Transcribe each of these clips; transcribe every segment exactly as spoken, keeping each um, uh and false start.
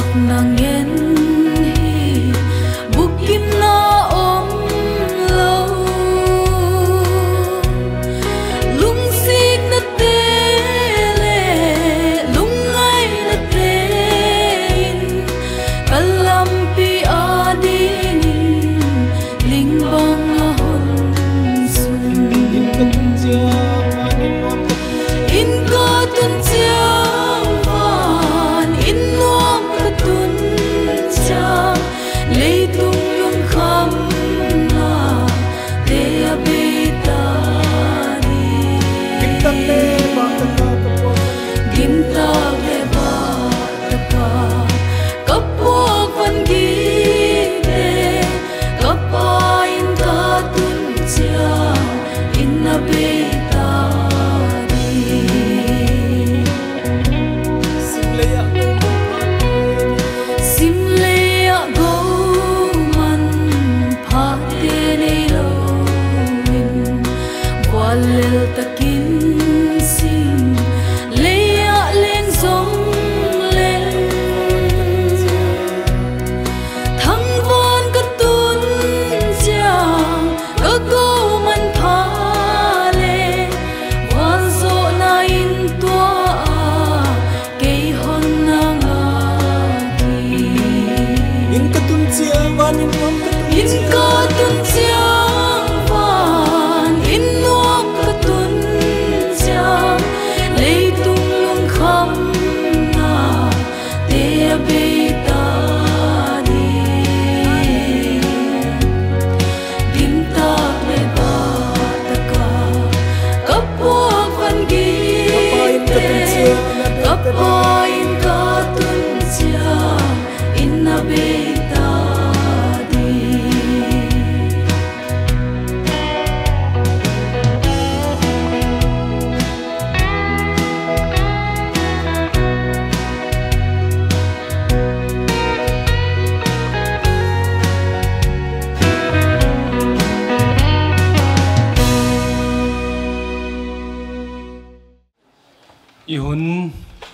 ihun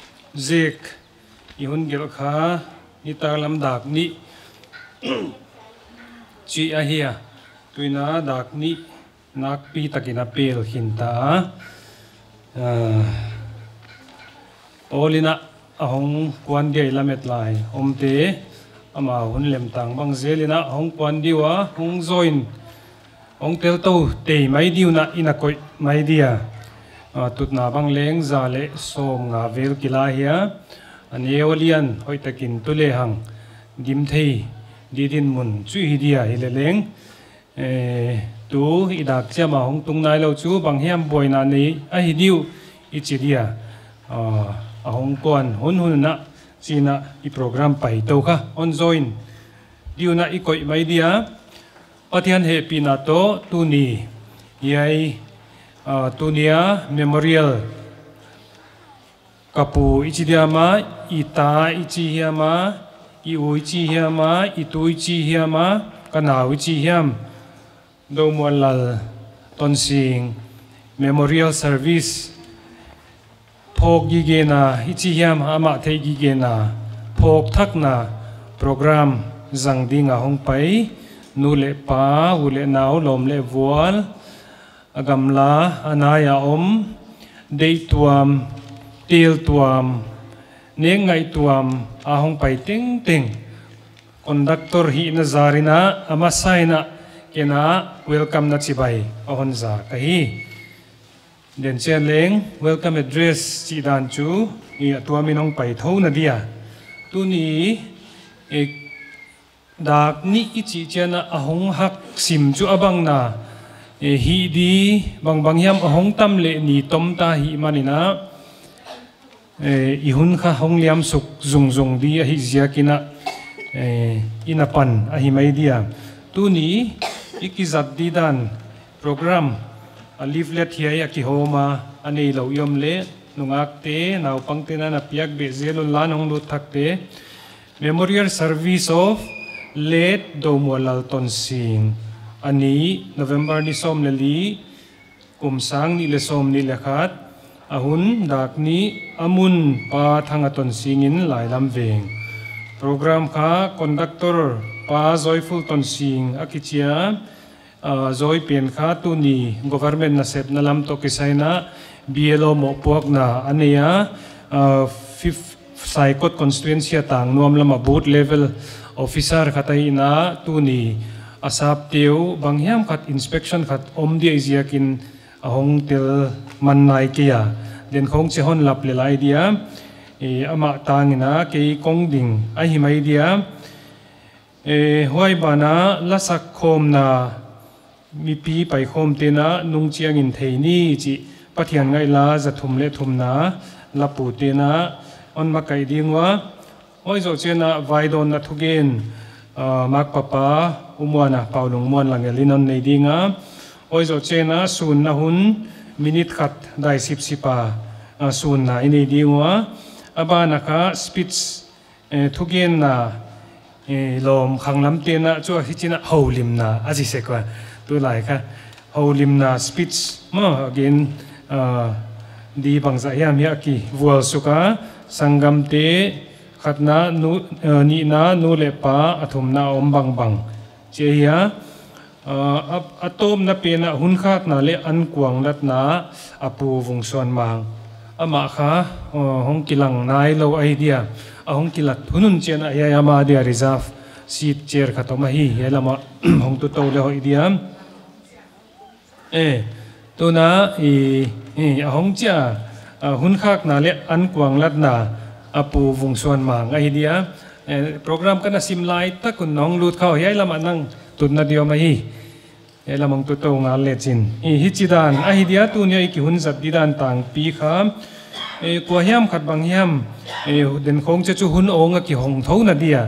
zek ihun gel kha ni ta lam dak ni chi a hia tuina dak ni nak pi takina pel hinta olina ahong kwan dia lamet lai omte ama hun lem tang bang zelina hong kwan diwa hong join hong tel to te mai diu na ina koi mai dia tut na bang leng za le som nga vel kila hia ani olian hoi takin tu le hang dim thei di din mun chu hi dia hi le leng e tu idak chama hong tung nai lo chu bang hiam boina ni a hi diu i chi dia a ahong kwan hun hun na china i program pai to kha on join diu na i koi mai dia pathian he pina to tu ni yai tunia memorial kapu ichidiama ita ichihiama iu ichihiama itu ichihiama kanau ichihiam domwalal tonsing memorial service phok gigena ichihiam ama thei gigena phok thakna program zangdinga hongpai nule pa ule nau lom le wal agamla anaya om dei tuam til tuam nengai tuam ahong pai ting ting conductor hi na zarina ama saina kena welcome na chibai ahon za kahi den chen leng welcome address chi dan chu i tuaminong pai tho na dia tu ni ek dak ni ichi chena ahong hak sim chu abang na hi di bang bang hiam ahong tam le ni tom ta hi manina i hun kha hong liam suk zung zung di a hi zia kina ina pan a hi mai dia tu ni ikizat di dan program a leaflet hi ya ki homa ani lo yom le nungak te naw pangte na na piak be zelon lan hong lu thak te memorial service of late domwalal tonsing ani November ni som leli kumsang ni le som ni lekhat ahun dak ni amun pa thangaton singin lai lam veng program kha conductor pa joyful ton sing akichia joy pen kha tu ni government na sep na lam to kisaina B L O mo puak na ania fifth saikot constituency tang nuam lama booth level officer khatai na tu ni asap teu banghiam khat inspection khat om dia iziakin ahong tel mannai kia den khong che hon lap le lai dia e ama tangina ke kong ding a hi mai dia e hoi bana lasak khom na mi pi pai khom te na nung chiang in theini chi pathian ngai la za thum le thum na lapu te na on ma kai dingwa oi zo chena vaidon na thugen mak papa umwana paulung mon langelin on nei dinga oi zo chena sun na hun minute khat dai sip sipa sun na ini dingwa abana kha speech thugen na lom khanglam te na chu hichina holim na aji se kwa tu lai kha holim na speech ma again di bangza yam ya ki vual suka sangam te khatna nu ni na nu le pa athum na om bang bang che ya atom na pe na hun khat na le an kuang lat na apu vungson mang ama kha hong kilang nai lo idea ahong kilat hunun chen aya ya ma dia reserve seat chair khatoma hi helama hong tu to le ho idea e to na e e ahong cha hun khak na le an kuang lat na apu vungson mang idea program kana simlai ta kun nong lut khaw hi lama nang tut na dio ma hi elamang tu to nga le chin e hi chidan a hi dia tu ne ki hun zat didan tang pi kham e kwa hiam khat bang hiam e den khong che chu hun ong ki hong tho na dia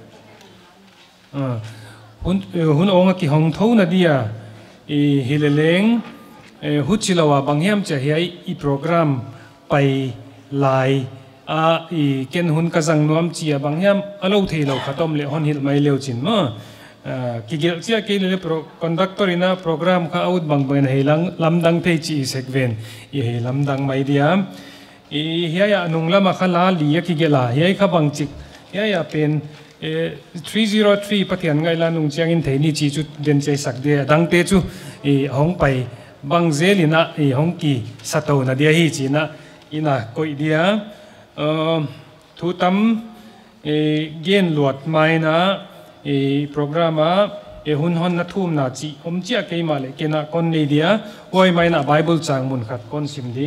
hun hun ong ki hong tho na dia e hileleng e hu chilawa bang hiam che hi i program pai lai a i ken hun ka jang nuam chia bang hiam alo thei lo khatom le hon hil mai leo chin ma ki gel chia ke le pro conductor ina program kha out bang ben heilang lamdang thei chi sekven i he lamdang mai dia e hiya nung lama khala li ki gela hiya kha bang chik hiya pen three oh three pathian ngai la nung chiang in thei ni chi chu den chei sak de dang te chu e hong pai bang zelina e hong ki sato na dia hi chi na ina koi dia thu tam e gen luat mai na e programa e hun hon na thum na chi om chia ke ma le ke na kon nei dia hoi mai na bible chang mun khat kon sim di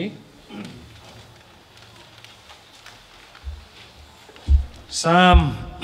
sam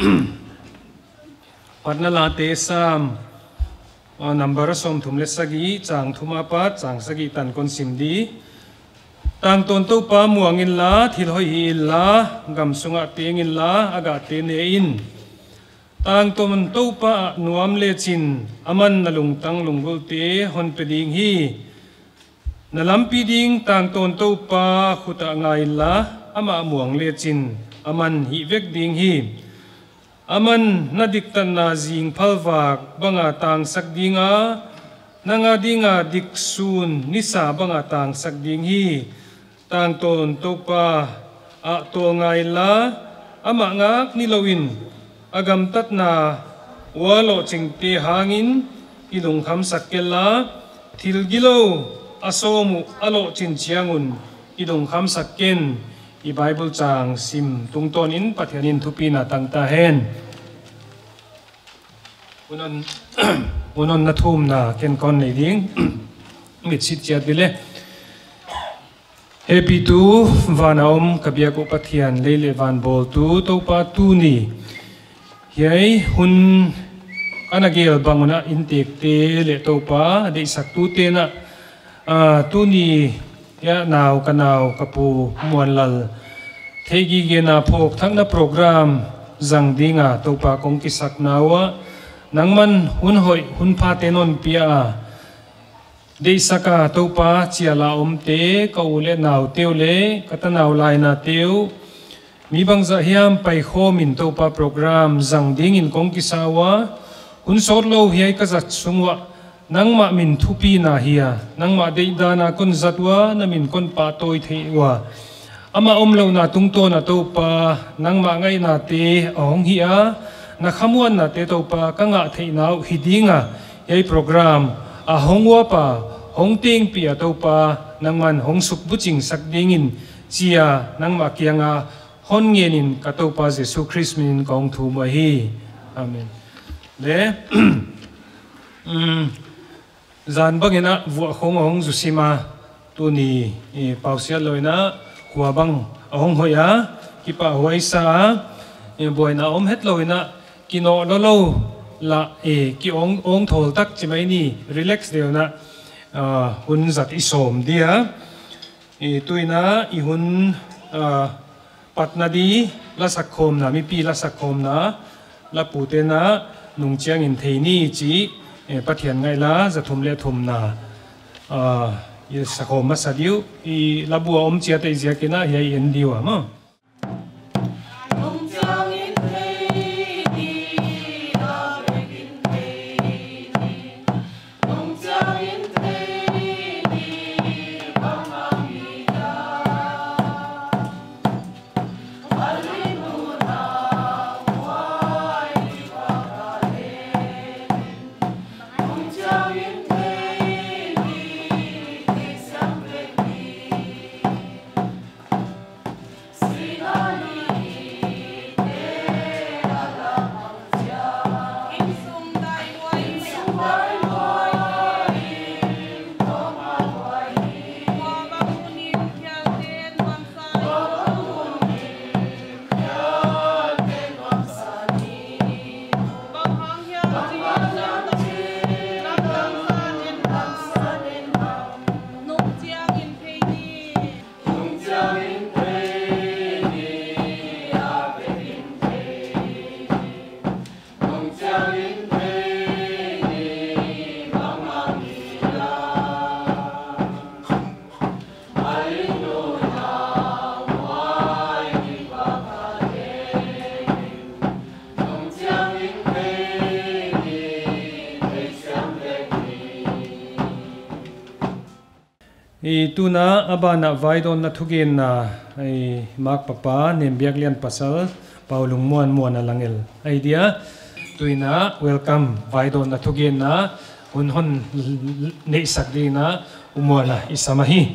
patna la te sam number som thum le sagi chang thuma pa chang sagi tan kon sim di tang ton to pa muangin la thil hoi hi la gam sunga tengin la aga te ne in tang ton to pa nuam le chin aman nalung tang lunggol te hon peding hi nalam pi ding tang ton to pa khuta ngai la ama muang le chin aman hi vek ding hi aman nadik tan na jing phalwak banga tang sak dinga nanga dinga diksun nisa banga tang sak ding hi tang ton to pa a to ngai la ama ngak ni lowin agam tat na walo chingte hangin ilung kham sakela thilgilo asomu alo chin chiangun ilung kham sakken i bible chang sim tungtonin pathianin thupina tangta hen unon unon na thum na ken kon nei ding mit sit chia bile happy tu vanaom kabia ko pathian leile van bol tu to pa tu ni hiai hun anagel banguna intek te le to pa de sak tu te na a tu ni ya naw kanaw kapu muanlal thegi ge na phok thang na program jang dinga to pa kong ki sak nawa nangman hun hoi hun pha tenon pia de saka to pa chiala omte ka ule naw teule katanaw lai na teu mi bang za hiam pai khomin to pa program jang ding in kong kisawa hun sorlo hiai ka zat sungwa nangma min thupi na hiya nangma de dana kun zatwa na min kon pa toy theiwa ama om lo na tung to na to pa nang ma ngai na te ong hi a na khamuan na te to pa ka nga thei nau hidinga ei program a hongwa pa hong ting pi a to pa nang man hong suk bu ching sak dingin chia nang ma kianga hon ngenin ka to pa Jesu Christ min kong thu ma hi amen le um zan bangena vu khong hong jusima tu ni pausia loina huwa bang ahong hoya kipa huai sa e boina om het loina kino lo lo la e ki ong ong thol tak chimai ni relax deuna hun zat isom dia e tuina i hun patna di la sakhom na mi pi la sakhom na la putena nung chiang in theini chi pathian ngai la zathum le thum na i sakhom ma sadiu i labu om chia te zia kina hei en diwa ma i tuna abana vaidon na thugen na ai mak papa nem biak lian pasal paulung muan muan alangel idea tuina welcome vaidon na thugen na hun hon nei sakdi na umwala isamahi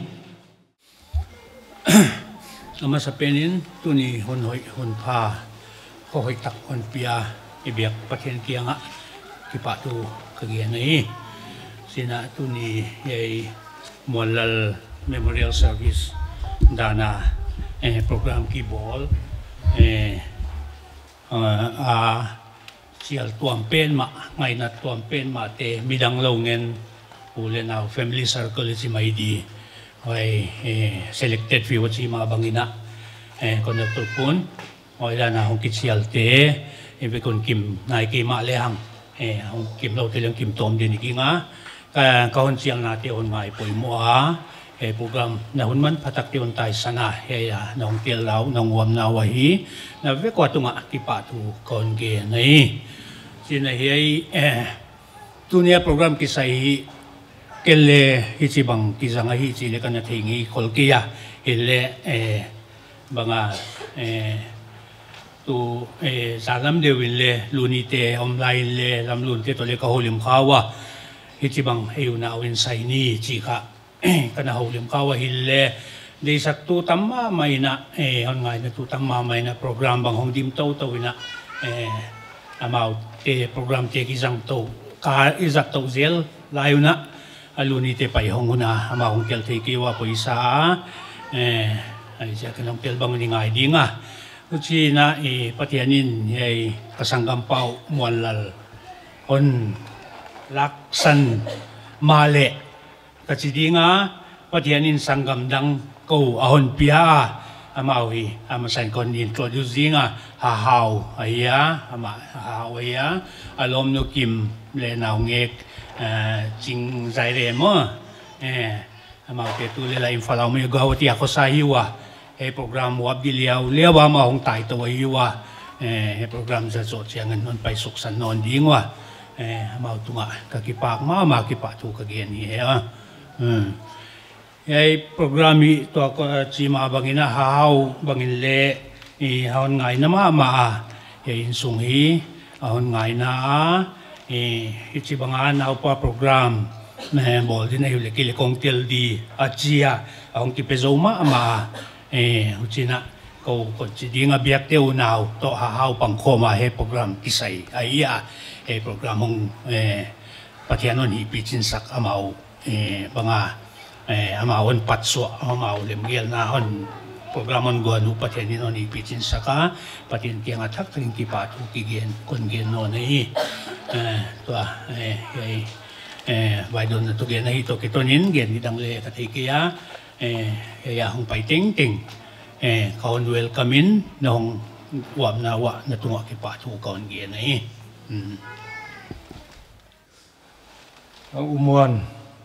ama sa penin tuni hon hoi hon pha ho hoi tak hon pia ibiak pathen kianga kipa tu kagian nei sina tuni yai Molal Memorial Service dana eh, program kibol eh, uh, a sial tuam pen ma ngai na tuam pen ma te midang longen ulen au family circle si mai di oi eh, selected few si mga bangina eh kon pun oi dana hong kitsial te e be kon kim nai ki ma le hang eh hong kim lo te lang kim tom din ki nga kahon siang natin on ngay po mo a eh program na hunman patak ti on tay sana eh nong tilaw nong wam na wahi na ve kwa tunga kipa tu kon ge nei sinahiyay eh tunia program kisai kelle hichibang kisanga hichile kana thingi kolkiya hille eh banga eh tu eh salam de wille lunite online le lam lun te tole ka holim khawa hitibang ayuna awin sa ini chika kana hulim kawa hille de saktu tamma may na eh on nga na tu tamma may na program bang hong dim to to ina eh amount te program te kisang to ka izak to zel layo na aluni te pay hong na ama hong kel te kiwa po isa eh ay siya kanang kel bang ni ngai di nga uchi na eh patianin ay kasanggampaw mualal on laksan male kasi di nga patianin sanggamdang ko ahon pia amawi amasan kon introduce di nga hahaw aya ama hahaw aya alom no kim le naw ngek ching zaire mo eh amaw te tu le la infalaw mo gawati ako sa hiwa e program wab diliaw lewa ma hong tai to hiwa eh program sa so siangan non pai suksan non di nga eh mau tunga kakipak ma ma kipak tu kagian ni ya hmm yai programi to ko chima bangina hau bangin le i haun ngai na ma ma yai in sung hi haun ngai na e chi banga na pa program me bol din ai le ki le kong tel di achia ong ki pezoma ma e uchina ko ko chi dinga biak te unau to ha hau pang khoma he program kisai ai ya e program ong e pathianon hi pichin sak amau e banga e amawon patso amau lem gel na on program on go anu pathianin on hi pichin saka patin ki nga thak tring ki pa tu ki gen kon gen no nei e to e e e vai don na tu gen nei to ki tonin gen ni dang le ka thei ki ya e ya hong pai ting ting e kaun welcome in nong wam na wa na tunga ki pa tu kaun gen nei um umuan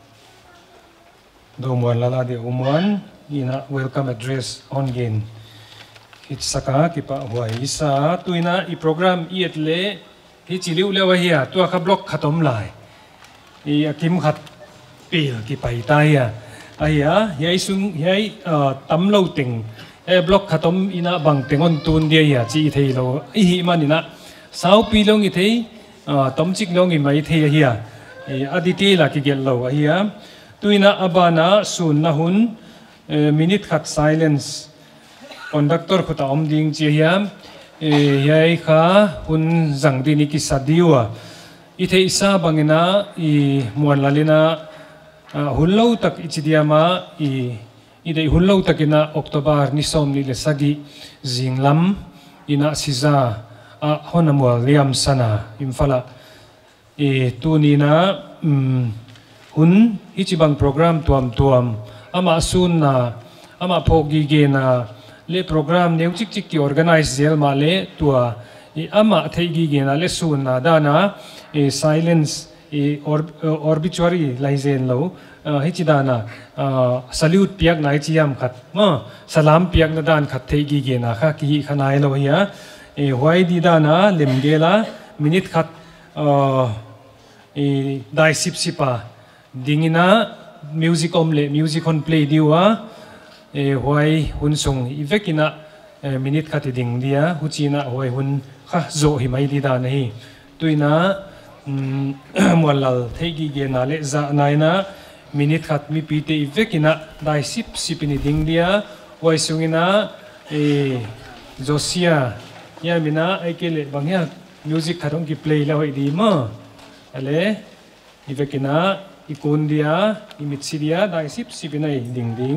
do umuan lala di umuan ina welcome address on gen hit saka ki pa huai isa tuina i program i etle hi chiliu lewa hiya tu ka block khatom lai i akim khat pil ki pai tai ya aya yai sung yai tam lo ting e block khatom ina bang tengon tun dia ya chi thei lo i hi manina sau pi long i thei tom chik long i mai thei hiya e aditi la ki gel lo hiya tuina abana sun na hun minute khat silence conductor khuta om ding chi hiya e yai kha hun zang dini ki sadiwa i thei sa bangina i muan lalina hullo tak ichidiama i idei hullo takina october ni som ni le sagi jinglam ina siza a honamwal liam sana imfala e tunina um hun hichibang program tuam tuam ama sun na ama phogi ge na le program neu chik chik ki organize zel ma le tua i ama theigi ge na le sun na dana e silence e obituary laizen lo hichidana salute piak nai chiam khat ma salam piak na dan khat theigi ge na kha ki khanai lo ya e hwai di dana lemgela minute khat e dai sip sipa dingina music omle music on play diwa e hwai hun sung ivekina minute khat ding dia huchina hwai hun kha zo hi mai di da nahi tuina mwalal theigi ge na le za naina minute khat mi pi te ivekina dai sip sipini ding dia hwai sungina e josia ya mina aikele bangya music khatong ki play la hoi di ma ale ivekina ikon dia imitsidia dai sip sipinai ding ding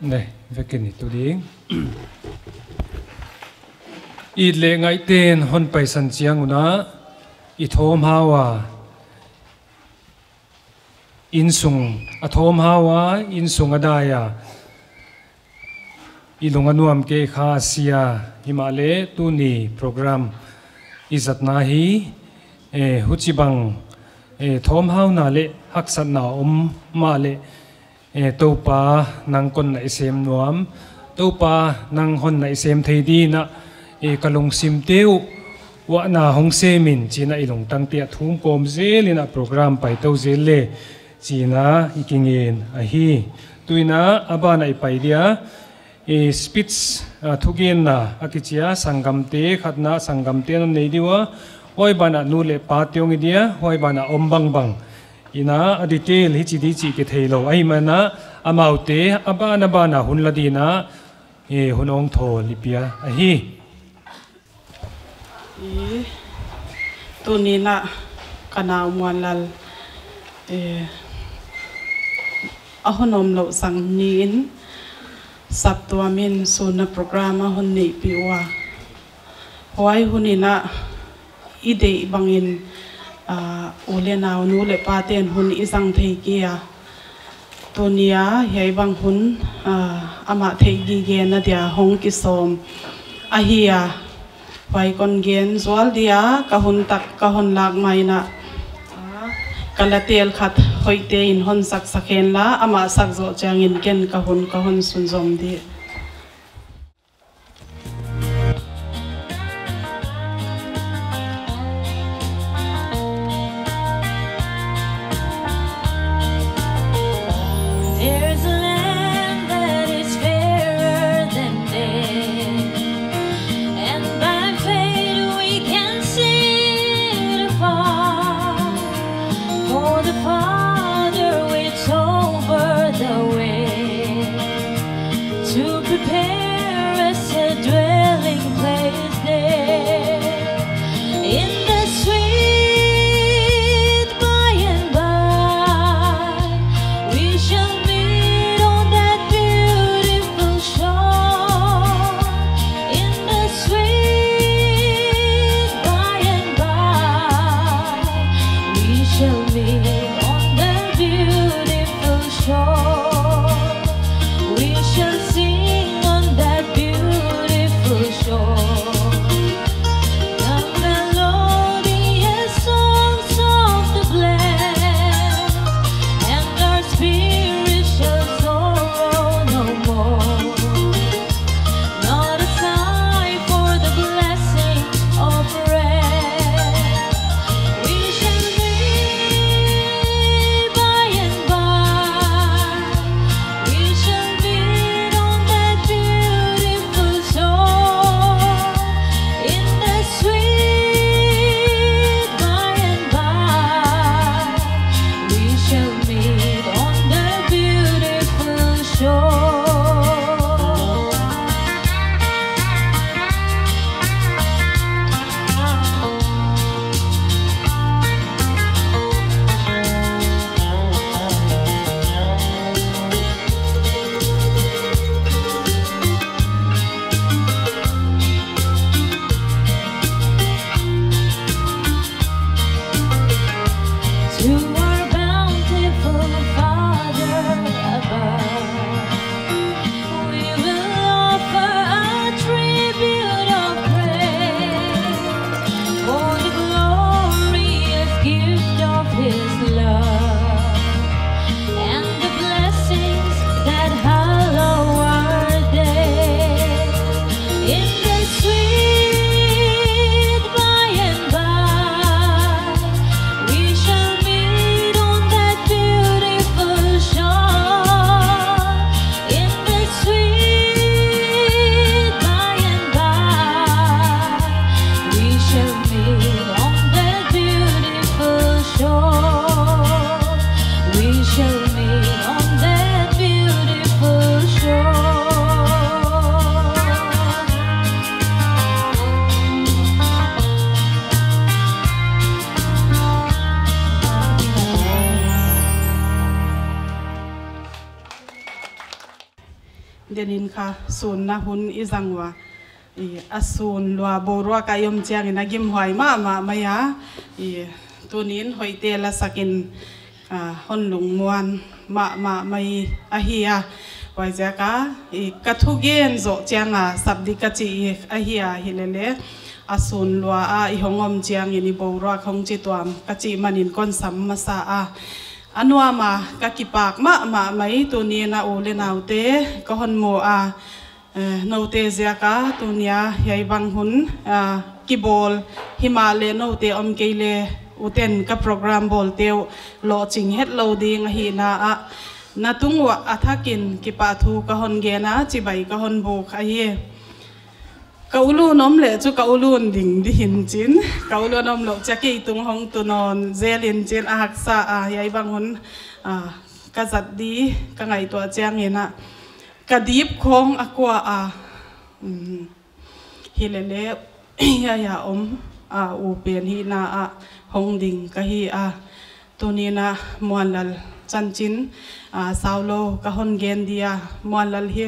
này về cái này tôi đi ít lệ ngày tên hôn bay sân chiang na ít thôm hawa in sung a thôm hawa in sung adaya ilung anuam ke kha sia himale tu ni program izat na hi e huchibang e thom hau na le haksat na om ma le e topa nang kon na isem nuam topa nang hon na isem thei di na e kalung sim teu wa na hong se min china ilung tang tia thum kom zelina program pai to zelle china ikingin a hi tuina abana ipai dia e speech thugin na akichia sangam te khatna sangam te no nei diwa hoi bana nu le pa tyong dia hoi bana ombang bang ina a detail hi chi di chi ke theilo ai mana amaute abana bana hunladina e hunong tho lipia a hi e tunina kana mualal e ahonom lo sang nin sab tua min suna programa hon nei piwa hoi hunina ide bangin a ole naw nu le paten hun isang thei kia tonia hei bang hun ama thei gi ge na dia hong ki som a hiya hoi kon gen zwal dia ka hun tak ka hun lak mai na kalatel khat hoite in hon sak sakhen la ama sak zo changin ken ka hun ka hun sun zom di To เดนินค่ะศูนย์นะหุ่นอีจังวะอีอสูนลัวโบรัวกายมเจียงนักิมหอยมามาไม่ยาอีตัวนี้หอยเตละสกินอ่าหอนหลงมวนมามาไม่อาเฮียไว้เจ้ากะอีกระทุกเย็นโจเจียงอ่ะสับดิกจีอาเฮียฮิเลเลอสูนลัวอาอีหงอมเจียงยินิโบรัวของจิตวามกจีมันินก้นสัมมาสาอาอันว่ามากะกิปากมามาไม่ตัวนี้นะโอเลนาวเตก็หอนโมอาโนเตเซียกาตัวนี้ยายบังหุนกิบอลฮิมาเลโนเตอมเกเลอุเทนกับโปรแกรมบอลเตียวโลจิงเฮดโลดิงฮีนาอะนาตุงวะอัฐกินกิปาทูกะหอนเกนะจิบายกะหอนโบกอาเยกาลูน้อมเละจุกาลูนดิ่งดิหินจินกาลูน้อมโลจะกี่ตุงหงตุนอนเจลินจินอาหักษาอายายบังหุนกษัตริย์ดีกังไงตัวเจียงเห็นอะกระดิบคงอากว่าอาฮิเลเลยายาอมอาอูเปียนฮีนาอาหงดิ่งกะฮีอาตัวนี้นะมวนลัลจันจินสาวโลกะฮอนเกนเดียมวนลัลฮี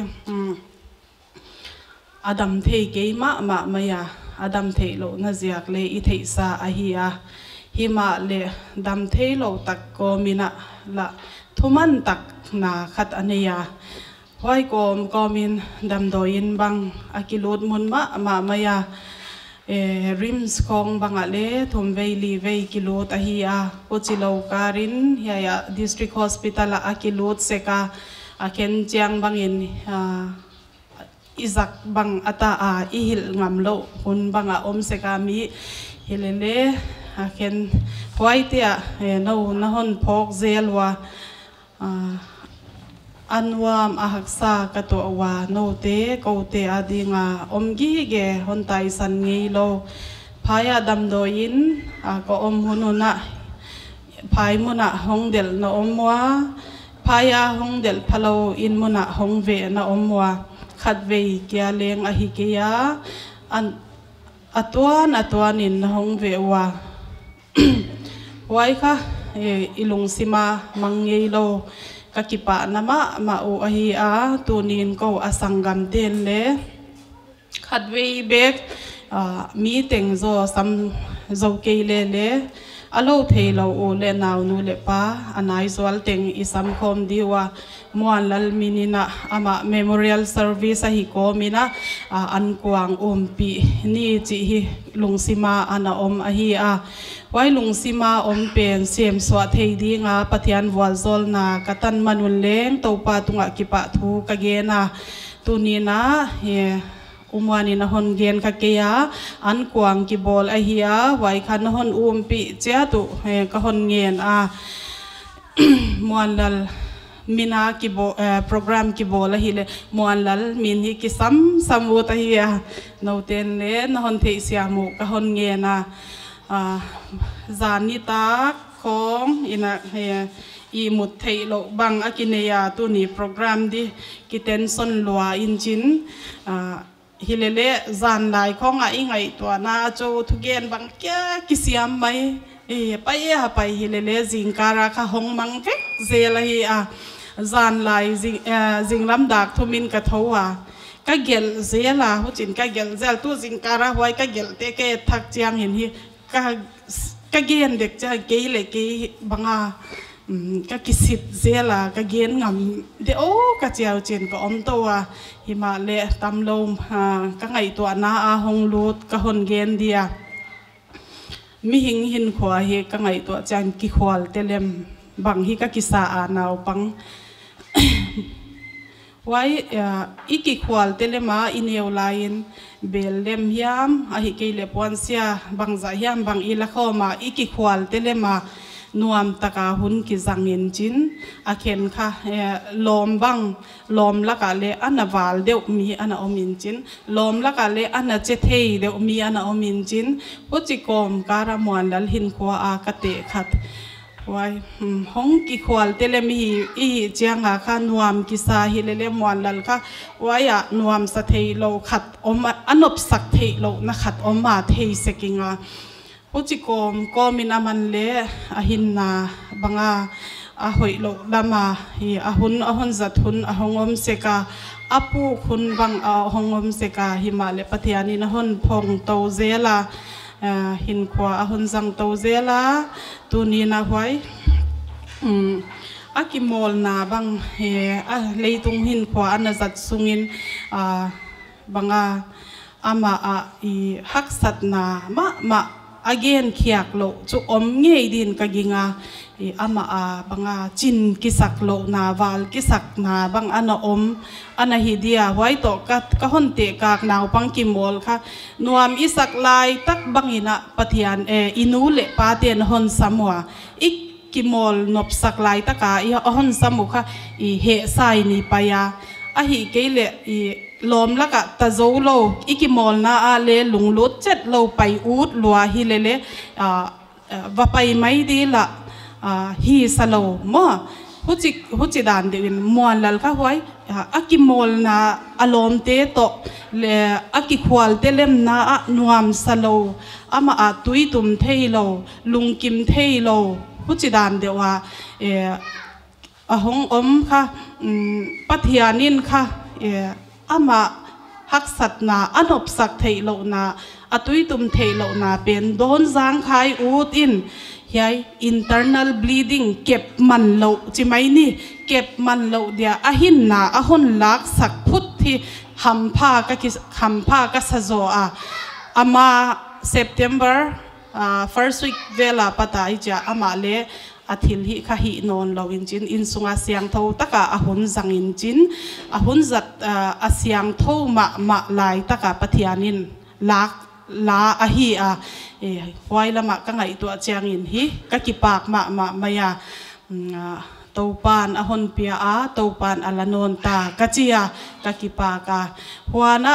อดัมเทเกมะมะมายาอดัมเทโลนะเจียกเลอิเทสาอาฮีอาฮิมาเลดัมเทโลตักโกมินะละทุมันตักนาขัดอเนียไว้กอมกอมินดำโดยินบังอากิลุดมุนมะมะมายาเอริมส์ของบังอาเลทุมเวลีเวกิลุดอาฮีอาอุจิโลการินเฮียดิสทริกฮอสพิทาลอากิลุดเซกาอาเคนเจียงบังอินอิซักบังอัตาอาอิฮิลงามโลหุนบังอาอมเซกามีฮิเลเลอาเคนไว้เตียเอโนนะฮอนพอกเซลวาอันวามอาหักษากตัววาโนเตโกเตอดีงาอมกีเกฮอนไตสันงีโลพายาดำโดยินก็อมหุนุนะพายมุนะฮงเดลนะอมวาพายาฮงเดลพะโลอินมุนะฮงเวนะอมวาขัดเวเกียเลงอหิเกียอันอัตวนอัตวนินฮงเววาไว้ค่ะอิลุงซิมามังเยโลกกิปะนามะมาอุอหิอาตูนินก็อสังกัมเตนเลขัดเวเบกมีเต็งโซซัมโซเกเลเลอโลเทโลโอเลนาวนูเลปาอันไอสวลเต็งอิสัมคอมดีว่ามวนลัลมินินะอามาเมโมเรียลเซอร์วิสฮิโกมินะอันกวางอมปีนี่จีฮิลุงซิมาอันอมอหิอาไว้ลุงซิมาอมเป็นเสียมสวดเฮดีงาปฏิอันวัลโซลนากตันมันวุนเลงตัวปาตุงะกิปะทูกะเกนะตุนีนะเฮอุมวานินะฮอนเกนกะเกียอันกวางกิบอลอหิอาไว้คันฮอนอุมปีเจ้าตุเฮกะฮอนเงียนอามวนลัลมินากิโบเอ่อโปรแกรมกิโบละฮิเลมวนลัลมินฮิกิซัมซัมวุตะฮิอาโนเตนเลนะฮอนเทเสียมุกะฮอนเงียนะอ่าจานิตาของอินะเฮอีมุดเทโลบังอากิเนียตัวนี้โปรแกรมดิกิเตนซอนลัวอินจินอ่าฮิเลเลจานลายของไอ้ไงตัวน่าโจทุเกนบังแก่กิเสียมไหมเอ๋ไปเอ๋ไปฮิเลเลจิงการาคาหงมังเวกเซลฮีอาจานลายจิงเอ่อจิงลำดักทุมินกะทัวก็เกลเซลาหูจินก็เกลเซลตัวจิงการาไว้ก็เกลเตะเกทักเจียงเห็นฮีก็ก็เกนเด็กจะเกยเลยเกยบังอาก็กิสิตเสียละก็เกนงำเดี๋ยวก็เจียวเจนก็อมตัวหิมาเลตำลมก็ไงตัวนาอาหงลูดก็หนเกนเดียมีหิงหินขวาเฮก็ไงตัวจังกิควลเตเลมบางฮีก็กิสาอานาวปังไว้อีกิควลเตเลมาอินเอวไลน์เบลเลมยามอาฮิเกเลปวันเซียบางใจยามบางอีละเข้ามาอีกิควลเตเลมานวมตะกาหุนกิจังเงินจินอาเคนค่ะลมบังลมละกาเลอันนาวาลเดวมีอันอมินจินลมละกาเลอันนเจเทยเดวมีอันอมินจินปุจิกอมการามวนลัลหินขวาอากเตะขัดไว้ห้องกิควลเตเลมีอีเจียงอาค่ะนวมกิสาฮิเลเลมวนลัลค่ะไว้อะนวมสะเทยโลขัดอมอันอบสักเทยโลนะขัดอมมาเทยเสกิงาปุจิกอมก็มินามันเลอหินนาบังอา a hoi lo lama hi a hun a hon zat hun a hongom seka apu khun bang a hongom seka himale pathiani na hon phong to zela hin khwa a hon zang to zela tu ni na hwai um akimol na bang he a leitung hin khwa an zat sungin a banga ama a i haksat na ma ma again khiak lo chu om ngei din ka ginga i ama a banga chin kisak lo na wal kisak na bang ana om ana hi dia wai to ka ka hon te kak naw pang ki mol kha nuam isak lai tak bangina pathian e inu le pa ten hon samwa ik ki mol nop sak lai taka i hon samu kha i he sai ni paya a hi ke le i lom laka ta zo lo ikimol na a le lunglut chet lo pai ut lua hi le le a va pai mai di la hi salo mo huchi huchi dan de mon lal ka hoi akimol na alom te to le akikhwal te lem na a nuam salo ama a tui tum thei lo lungkim thei lo huchi dan de wa e a hong om kha pathianin kha e ama haksat na anop sak thei lo na atui tum thei lo na pen don zang khai ut in hiai internal bleeding kep man lo chi mai ni kep man lo dia a hin na a hon lak sak phut thi ham pha ka ki ham pha ka sazo a ama September first week vela patai ja ama le athil hi kha hi non lo in chin in sunga siang tho taka ahun zang in chin ahun zat asyang tho ma ma lai taka pathianin lak la a hi a e wai lama ka ngai tu chiang in hi ka ki pak ma ma maya to pan ahon pia a to pan alanon ta ka chia ka ki pa ka huana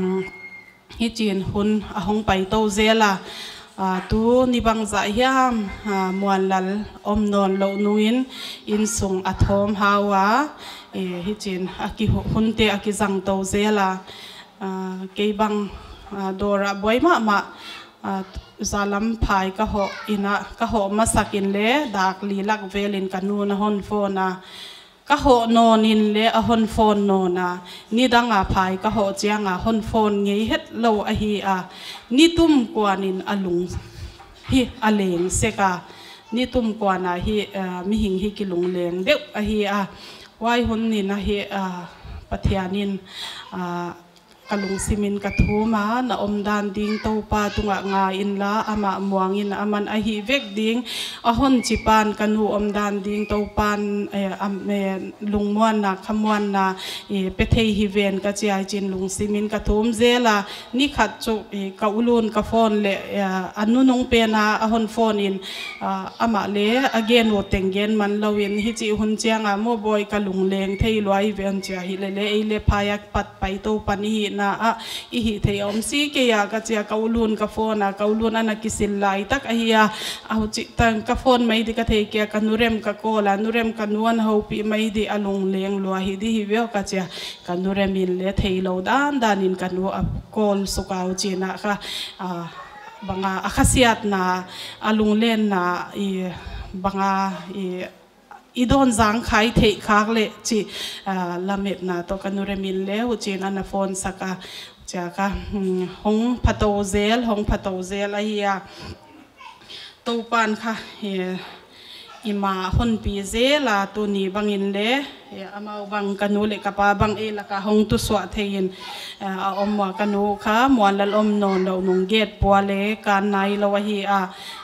hi chin hun ahong pai to zela tu ni bang za hiam muan lal om non lo nuin in sung athom hawa e hi chin aki hunte aki zang to zela ke bang dora boima ma zalam phai ka ho ina ka ho masakin le dak li lak velin kanu na hon phona ka ho nonin le a hon phone nona ni danga phai ka ho chianga hon phone ngei het lo a hi a ni tum kwanin alung hi aleng seka ni tum kwana hi mi hing hi kilung leng de a hi a wai hun ni na hi a pathianin a kalung simin kathuma na omdan ding to pa tunga nga in la ama muangin aman a hi vek ding a hon chipan kanu omdan ding to pan am lungmuan na khamwan na e pethei hi ven ka chiai chin lung simin kathum zela ni khat chu ka ulun ka phone le anu nong pe na a hon phone in ama le again wo tengen man lowin hi chi hun chianga mo boy ka lung leng thei loi ven cha hi le le le phayak pat pai to pani na a i hi thei om si ke ya ka chia ka ulun ka phone na ka ulun ana kisil lai tak a hi a a hu chi tang ka phone mai di ka thei ke ka nurem ka kola nurem ka nuan ho pi mai di alung leng lo hi di hi ve ka chia ka nurem in le thei lo dan dan in ka nu a kol sukau chi na ka a banga akhasiat na alung len na i banga i idon zang khai thei khak le chi lamet na to kanuremin le hu chin ana phone saka cha ka hong phato zel hong phato zel a hiya to pan kha ima hon pi zela tu ni bangin le ama bang kanu le ka pa bang e la ka hong tu swa thein a om wa kanu kha muan lal om non lo nung get pwa le kan nai lo hi a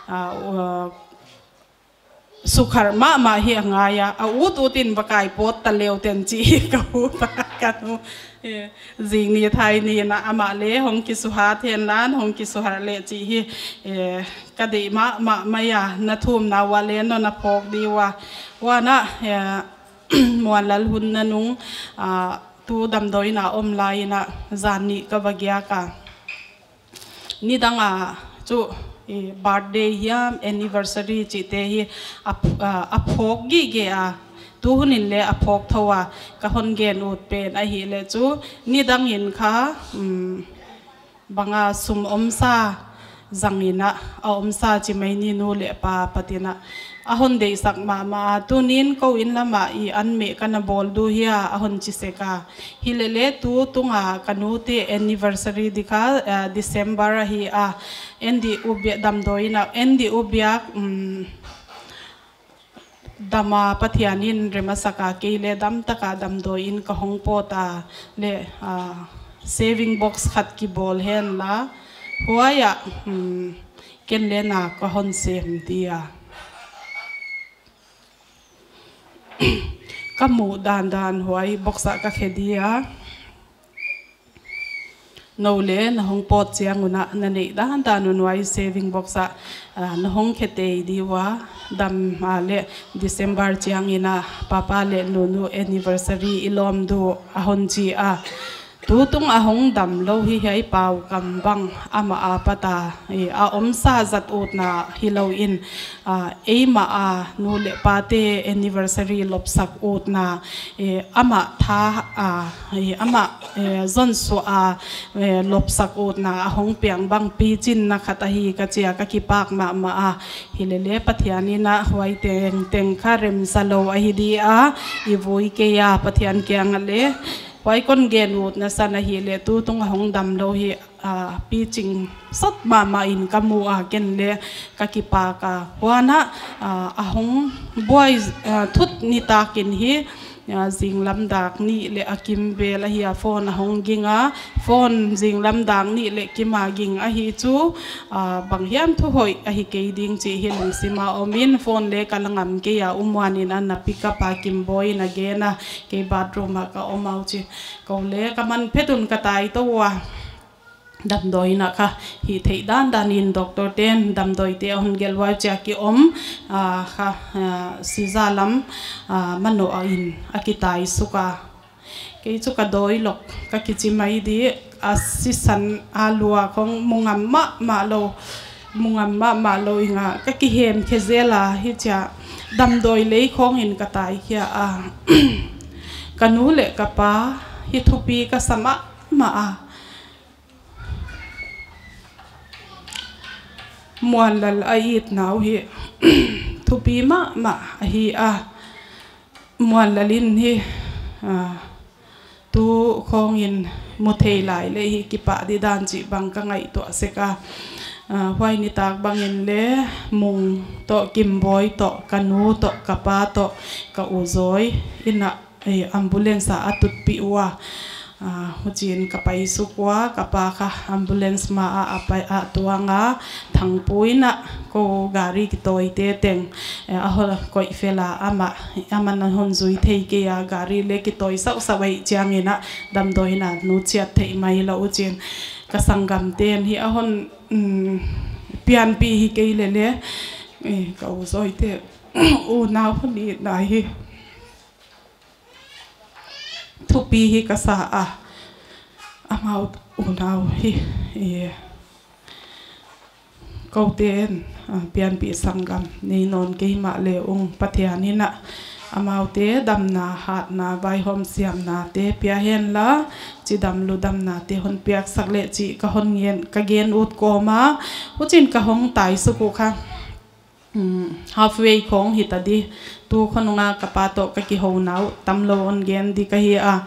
sukhar ma ma hi angaya a ut utin bakai pot ta leo ten chi ka hu ta kanu jing ni thai ni na ama le hong ki suha then lan hong ki suhar le chi hi ka de ma ma maya na thum na wa le no na phok di wa wa na muan lal hun na nung tu dam doi na om lai na zan ni ka bagya ka ni danga chu birthday hiam anniversary chi te hi a phok gi ge a tu hunin le a phok thowa ka hon gen ut pen a hi le chu ni dang in kha banga sum om sa zangina a om sa chi mai ni nu le pa patina ahon dei sak ma ma tunin ko in lama i an me kana bol du hia ahon chiseka hilele tu tunga kanuti anniversary dikha December hi a endi ubya dam doina endi ubyak dama pathianin remasaka keile dam taka dam doin ka hongpota le saving box khat ki bol hen la huaya ken le na ka hon sem dia kamu dan dan huai boxa ka khedia no le na hong pot chiang una na nei dan dan unwai saving boxa na hong khete diwa dam le December chiang ina papa le nunu anniversary ilom du ahon chi a tutung ahong dam lo hi hai pau kambang ama apata a omsa zat ut na hilo in a ema a nu le pate anniversary lopsak ut na ama tha a ama zon so a lopsak ut na ahong piang bang pi chin na khata hi ka chia ka ki pak ma ma a hilele pathiani na huai teng teng kharem salo a hi di a i voi ke ya pathian kyang le wai kon gen ut na sana hi le tu tung hong dam lo hi a pi ching sat ma ma in kamu a ken le ka ki pa ka wana a hong boy thut ni ta kin hi jing lam dak ni le akim be la hi a phone hong ginga phone jing lam dang ni le kima ging a hi chu bang hiam thu hoi a hi ke ding chi hi lung sima omin phone le kalangam ke ya umwanin an na pick up a kim boy na ge na ke bathroom ka omau chi ko le ka man phedun ka tai to wa dam doi na kha hi thei dan dan in doctor ten dam doi te hon gel wa cha ki om a kha sizalam mano a in akitai suka ke chuka doi lok ka kichi mai di asisan alua khong mungam ma ma lo mungam ma ma lo inga ka ki hem khezela hi cha dam doi le khong in ka tai khia a kanu le ka pa hi thupi ka sama ma a muan lal ait nau hi thupi ma ma hi a muan lalin hi tu khong in muthei lai le hi ki pa di dan chi bang ka ngai to seka hwai ni tak bang in le mung to kim boy to kanu to kapa to ka uzoi ina ambulance a atut pi wa hujin kapai sukwa kapaka ambulance ma a apai a tuanga thangpuina ko gari ki toi te teng a hol koi fela ama aman hon zui thei ke ya gari le ki toi sau sawai chiangina dam doina nu chiat thei mai lo uchin ka sangam ten hi a hon pian pi hi ke le le e ka uzoi te u naw phani dai hi thupi hi kasa a amau unau hi e kauten pian pi sangam nei non ke ma le ung pathiani na amau te dam na hat na bai hom siam na te pia hen la chi dam lu dam na te hon piak sak le chi ka hon yen ka gen ut ko ma uchin ka hong tai su ku kha halfway khong hi ta di tu khonunga kapato ka ki ho nau tamlo on gen di ka hi a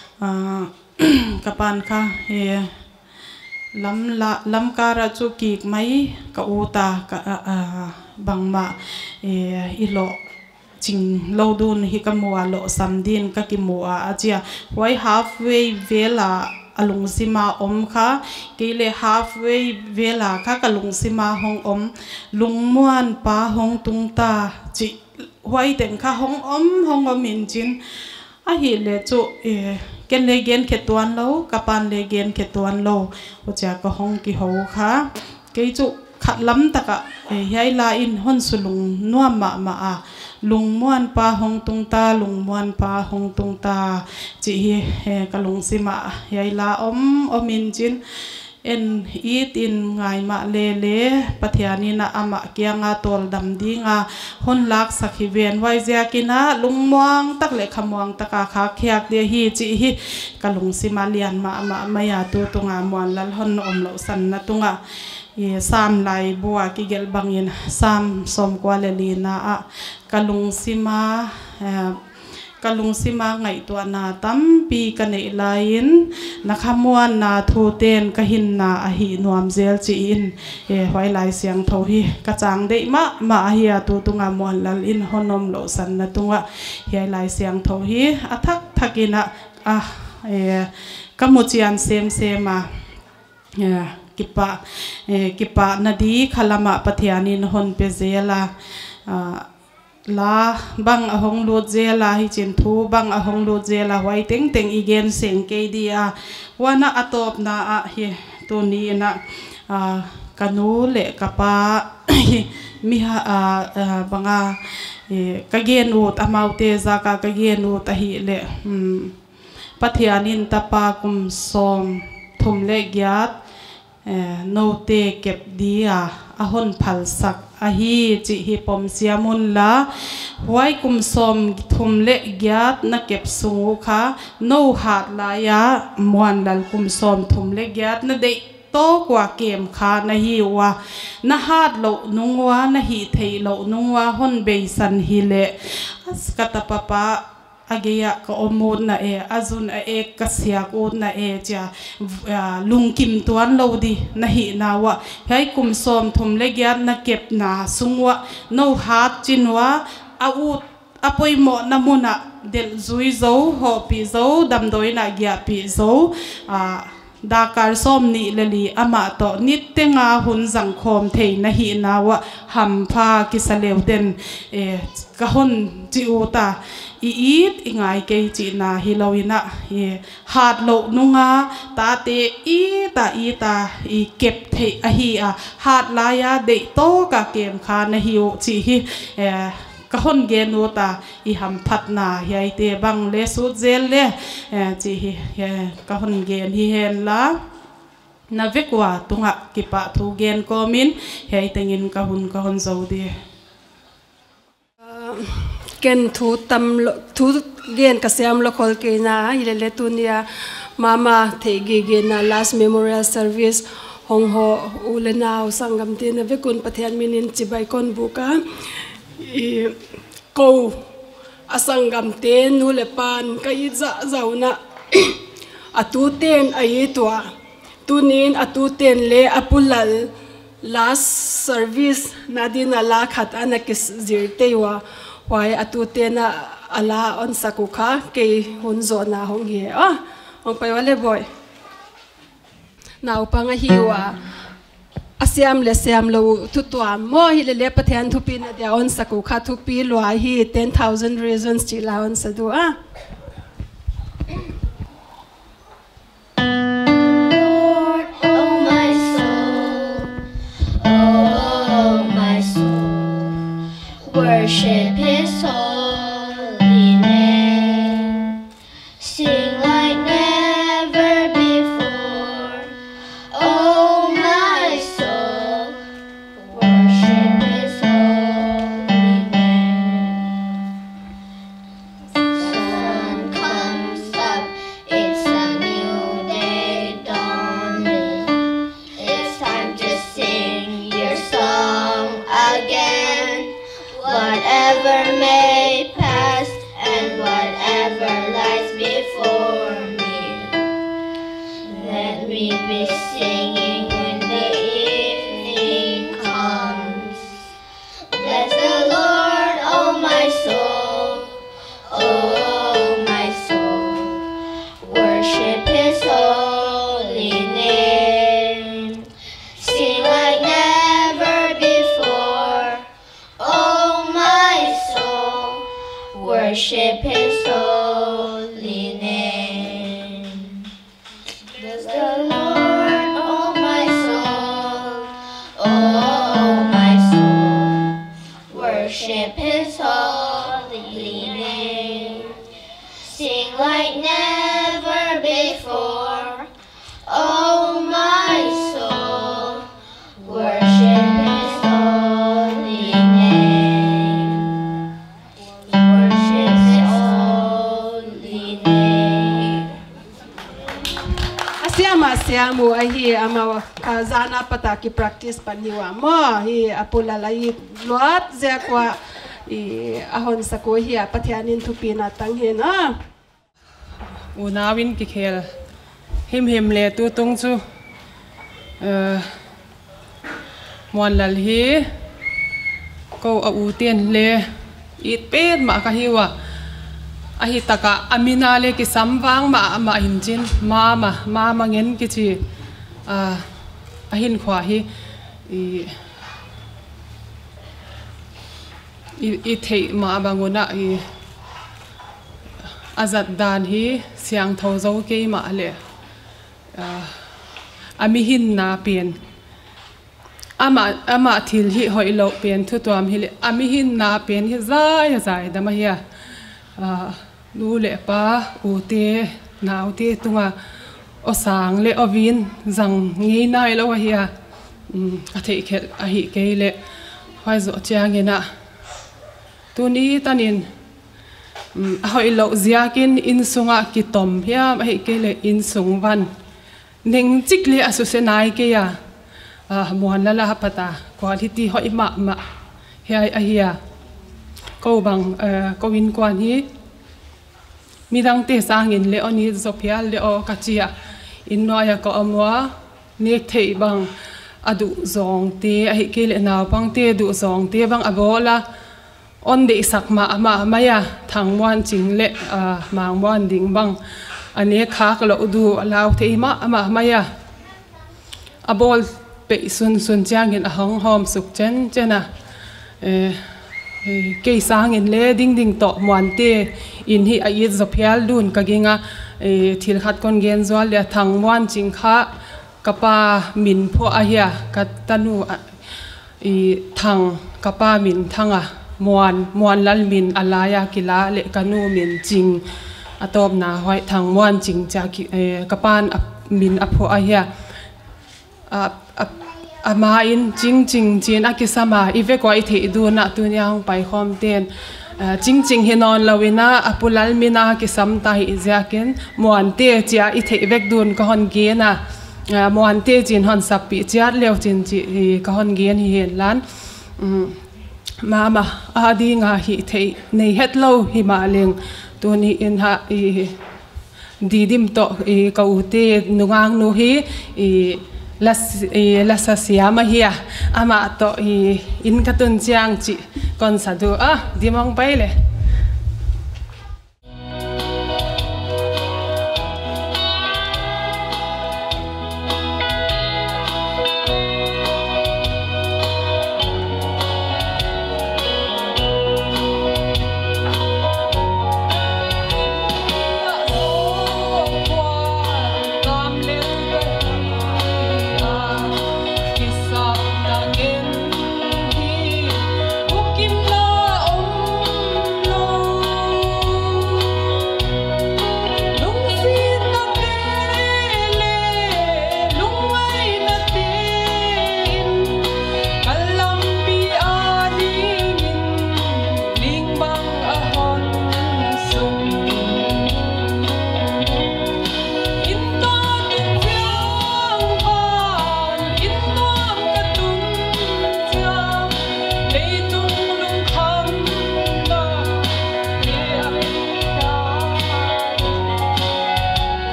kapan kha he lam la lam kara chu ki mai ka uta ka bangma e ilo ching lo dun hi ka muwa lo samdin ka ki muwa achia wai halfway vela alung sima om kha kele halfway vela kha kalung sima hong om lungmuan pa hong tungta chi huai teng kha hong om hong om min chin a hi le chu e ken le gen khetuan lo kapan le gen khetuan lo ucha ka hong ki ho kha ke chu khat lam taka e hai la in hon sulung nuam ma ma a lungmuan pa hong tungta lungmuan pa hong tungta chi hi kalung sima hai la om omin chin en it in ngai ma le le pathiani na ama kianga tol dam dinga hon lak sakhi ven wai zia kina lungmuang tak le khamwang taka kha khyak de hi chi hi kalung sima lian ma ma maya tu tunga muan lal hon om lo san na tunga sam lai bua ki gel bangin sam som kwalelina a kalung sima kalung sima ngai to na tampi kanei lain nakhamuan na thu ten kahin na a hi nuam zel chi in e hoi lai siang tho hi ka chang dei ma ma hi tu tunga mon lal in honom lo san na tunga hi lai siang tho hi athak thakina a e kamuchian sem sema e kipa e kipa nadi khalama pathianin hon pe zela la bang ahong lo zela hi chin thu bang ahong lo zela wai teng teng igen seng ke dia wana atop na a hi to ni na a kanu le kapa mi ha a banga e kagen ut amaute za ka kagen ut a hi le pathianin tapa kum som thum le gyat no te kep dia ahon phal sak ahi chi hi pom siamun la huai kum som thum le gyat na kep sungu kha no hat la ya muan lal kum som thum le gyat na de to kwa kem kha na hi wa na hat lo nungwa na hi thei lo nungwa hon be san hi le as kata papa ageya ka omod na e azun a ek kasyak od na e cha lungkim tuan lo di na hi na wa hai kum som thum le gyat na kep na sungwa no hat chinwa a ut apoi mo namuna del zui zo ho pi zo dam doi na gya pi zo a dakar som ni leli ama to nittenga hun jang khom thei na hi na wa hampha kisalew den e kahon chi uta i it ingai ke chi na hiloina e hat lo nunga ta te i ta i ta i kep thei a hi a hat la ya de to ka kem kha na hi o chi hi e kahon genu ta i ham phat na yai te bang le su zel le chi hi kahon gen hi hen la na vekwa tunga kipa thu gen komin hei tengin kahun kahon zodi ken thu tam thu gen kasiam lokol ke na ilele tunia mama thegi ge na last memorial service hong ho ulena sangam te na vekun pathian minin chibai kon buka i ko asangam te nu le pan kai za zauna atu ten ai twa tunin atu ten le apulal last service nadina la khat anakis zirtewa wai atu tena ala on sakukha ke hun zona hong hi ah hong pai wale boy now panga hiwa asiam le siam lo tutwa mo hi le le pathian thupi na dia on sakukha thupi lo hi ten thousand reasons chi la on sadu ah Lord, oh my soul, oh my soul, worship His holy name, sing like never before. Oh my soul, worship His holy name. Sun comes up, it's a new day dawning. It's time to sing your song again. Whatever may pass and whatever lies before me, let me be singing when the evening comes. Bless the Lord, oh my soul, oh my soul, worship His holy name, sing like never before. Oh my soul, worship His holy name. Bless the Lord, oh my soul, oh my soul, worship His holy name. Sing like never before. Oh my soul, worship His holy name. Worship His holy name. asiam ama siamu ahi ama kazana pataki practice paniwa mo hi apula lai lot zekwa i ahon sako hi pathianin thupina tanghe na unawin ki khel him him le tu tung chu ờ mon lal hi ko a u ten le it pet ma ka hiwa ahi taka amina le ki samwang ma ma hinjin ma ma ma mangen ki chi a ahin khwa hi i i thei ma bangona i azat dan hi siang tho zo ke ma le ami hin na pen ama ama thil hi hoi lo pen thu tuam hi le ami hin na pen hi zai zai da ma hi a nu le pa u te nau te tunga o sang le ovin zang ngi nai lo hi a a thei khel a hi ke le hoi zo chiang ina tu ni tanin hoi lo ziakin in sunga ki tom hiam a hi ke le in sung van ning chik le asu se nai ke ya a mon la la pata quality hoi ma ma hi a hi a ko bang ko win kwan hi midang te sang in le oni zopia le o kachia in noya ko amwa nek thei bang adu zong te a hi ke le naw pang te du zong te bang abola on de sak ma ma maya thang wan ching le mang wan ding bang ane khak lo du alaw thei ma ma maya abol pe sun sun chang in ahong hom suk chen chena e ke sang in le ding ding to mwan te in hi a yet zophial dun ka ginga e thil khat kon gen zwal le thang wan ching kha kapa min pho a hia ka tanu i thang kapa min thanga mwan mwan lal min alaya kila le kanu min ching atop na hoi thang mwan ching cha ki kapan min apho a hia a ama in ching ching chin akisama ive ko i the du na tu nyang pai khom ten ching ching hinon lawina apulal mina ki sam ta hi jakin mwan te chia i the vek dun ko hon ge na mwan te chin hon sapi chiat lew chin chi ka hon ge ni hen lan mama adi nga hi thei nei het lo hi ma leng tu ni in ha i didim to i ka u te nungang nu hi i las las siama hi ama to i in ka tun chiang chi kon sa du a dimong pai le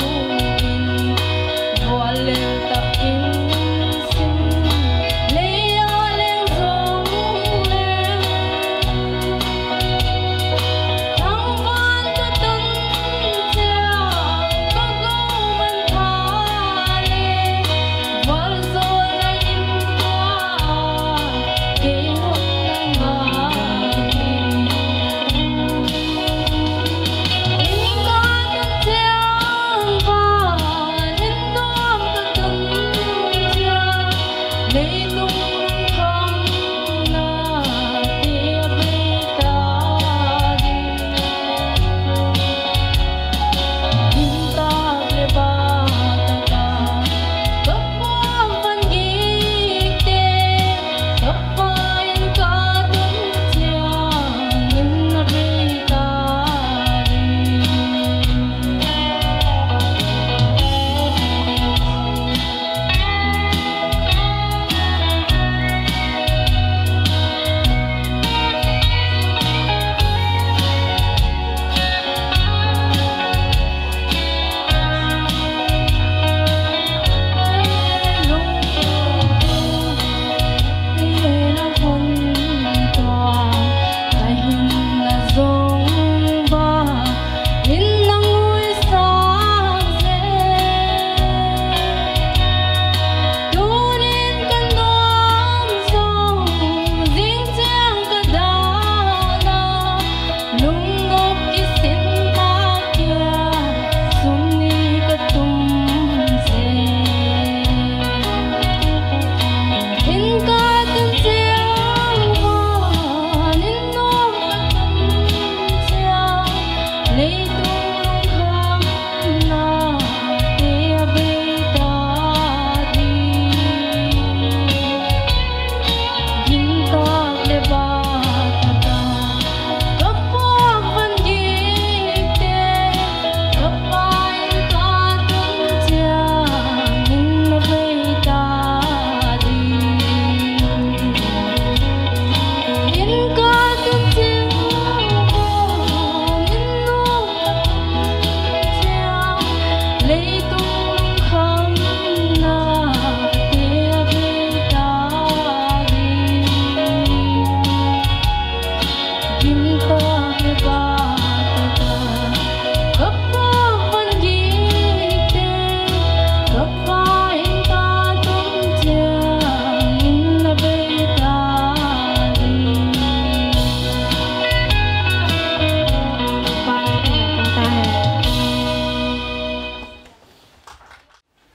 Lay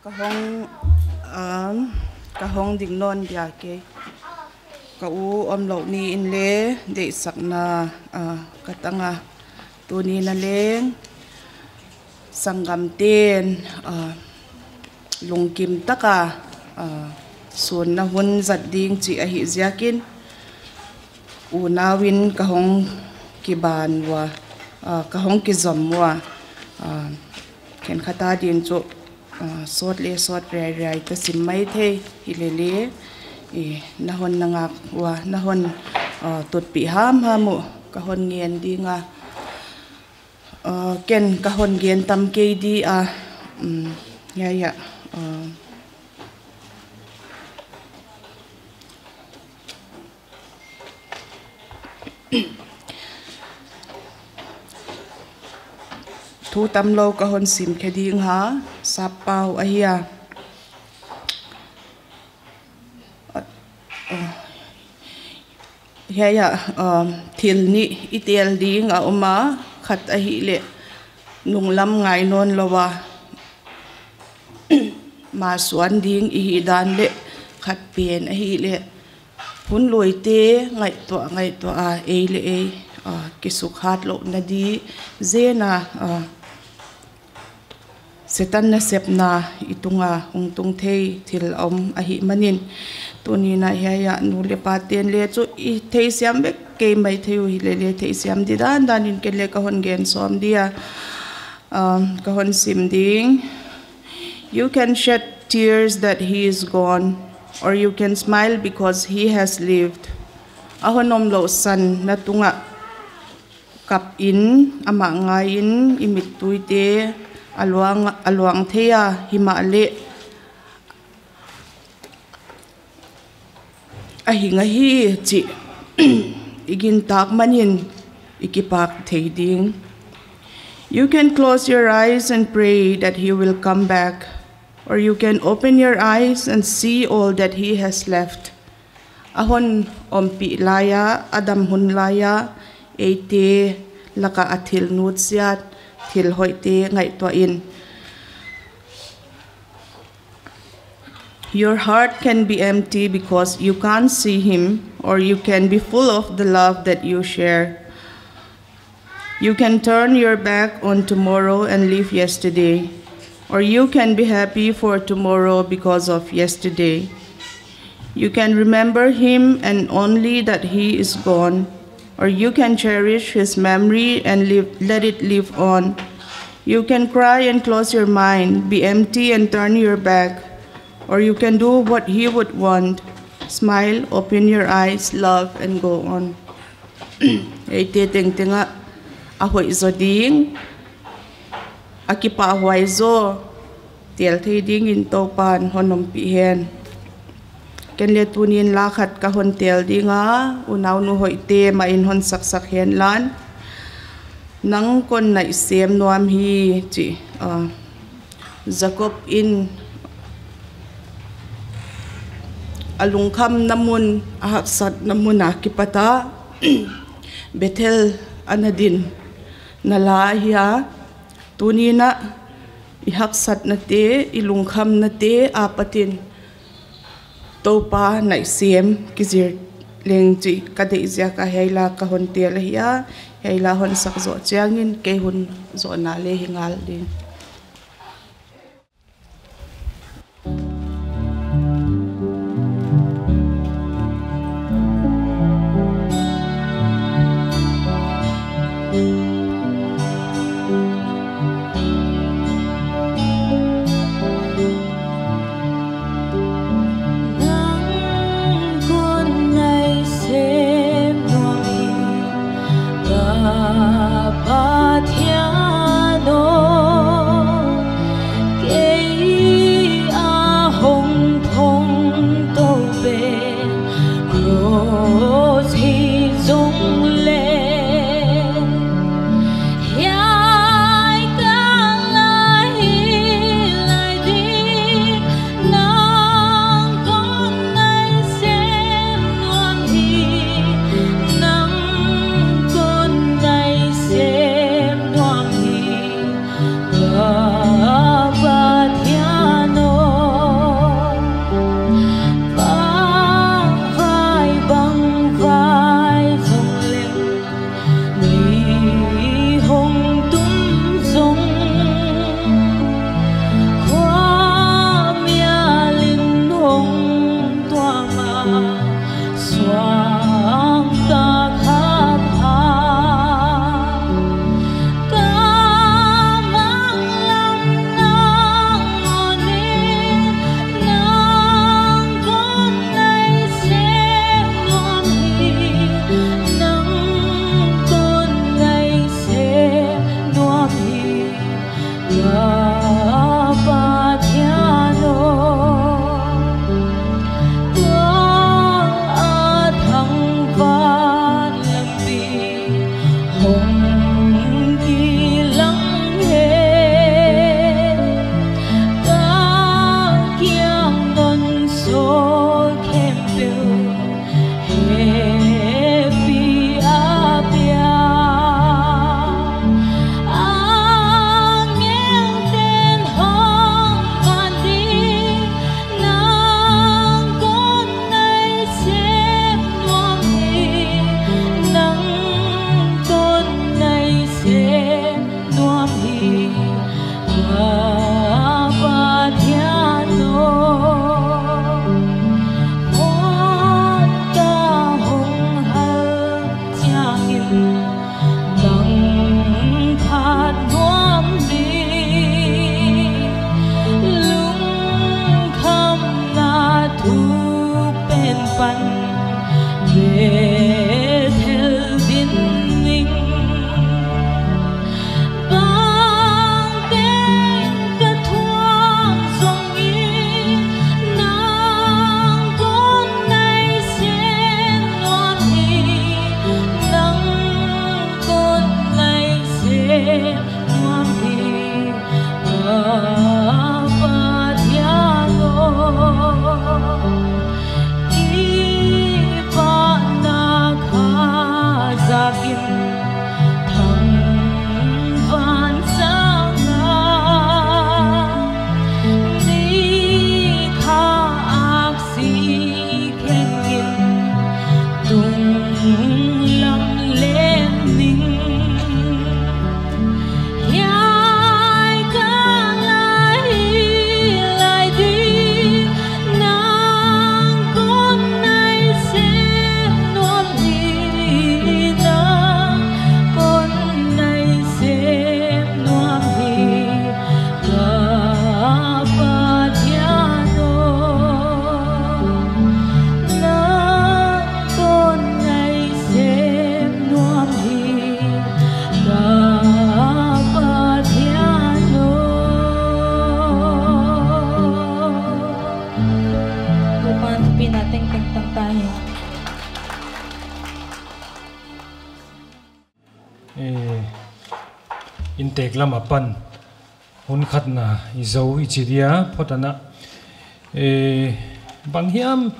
kahong um kahong ding non dia ke ka u om lo ni in le de sakna katanga tu ni na leng sangam ten lungkim taka sun na hun zat ding chi a hi ziakin u nawin kahong kiban wa kahong kizom wa ken khata din chu sot le sot rai rai ta sim mai the hilele e nahon nangak wa nahon tot pi ham hamu kahon ngien dinga ken kahon gen tam ke di a ya ya thu tam lo kahon sim ke ding ha sapau ahia ya ya thil ni itel ding a uma khat a hi le nunglam ngai non lowa ma suan ding i hi dan le khat pen a hi le hun loi te ngai to ngai to a e le e ki sukhat lo na di zena setan na sepna itunga hungtung thei thil om a hi manin tuni na ya ya nu le paten le chu i thei siam be ke mai theu hi le le thei siam di dan dan in ke le ka hon gen som dia um ka hon sim ding you can shed tears that he is gone or you can smile because he has lived ahonom lo san na tunga kap in ama ngai in imit tuite alwang alwang thea himale a hinga hi chi igin tak manin ikipak theiding you can close your eyes and pray that he will come back or you can open your eyes and see all that he has left ahon ompi laya adam hun laya eite laka athil nut siat thil hoite ngai to in your heart can be empty because you can't see him or you can be full of the love that you share you can turn your back on tomorrow and leave yesterday or you can be happy for tomorrow because of yesterday you can remember him and only that he is gone or you can cherish his memory and live, let it live on. You can cry and close your mind, be empty and turn your back, or you can do what he would want, smile, open your eyes, love, and go on. Ete ting tinga ahoy zo ding, akipa ahoy zo, tiel thay ding in topan honom pihen. Ken le tunin lakhat ka hon tel dinga unaw nu hoite ma in hon saksak hen lan nang kon na isem nuam hi chi Jacob in alungkham namun ahaksat namun akipata Bethel anadin nala hiya tunina ihaksat na te ilungkham na te apatin topa nai siem kizir leng chi kade izya ka heila ka hon tel hiya heila hon sak zo chiangin ke hun zo na le hingal din Ba thiên nô อินเตกลำปันหุ่นขัดนะอิโซอิจิเดียพอตนะเอบางยาม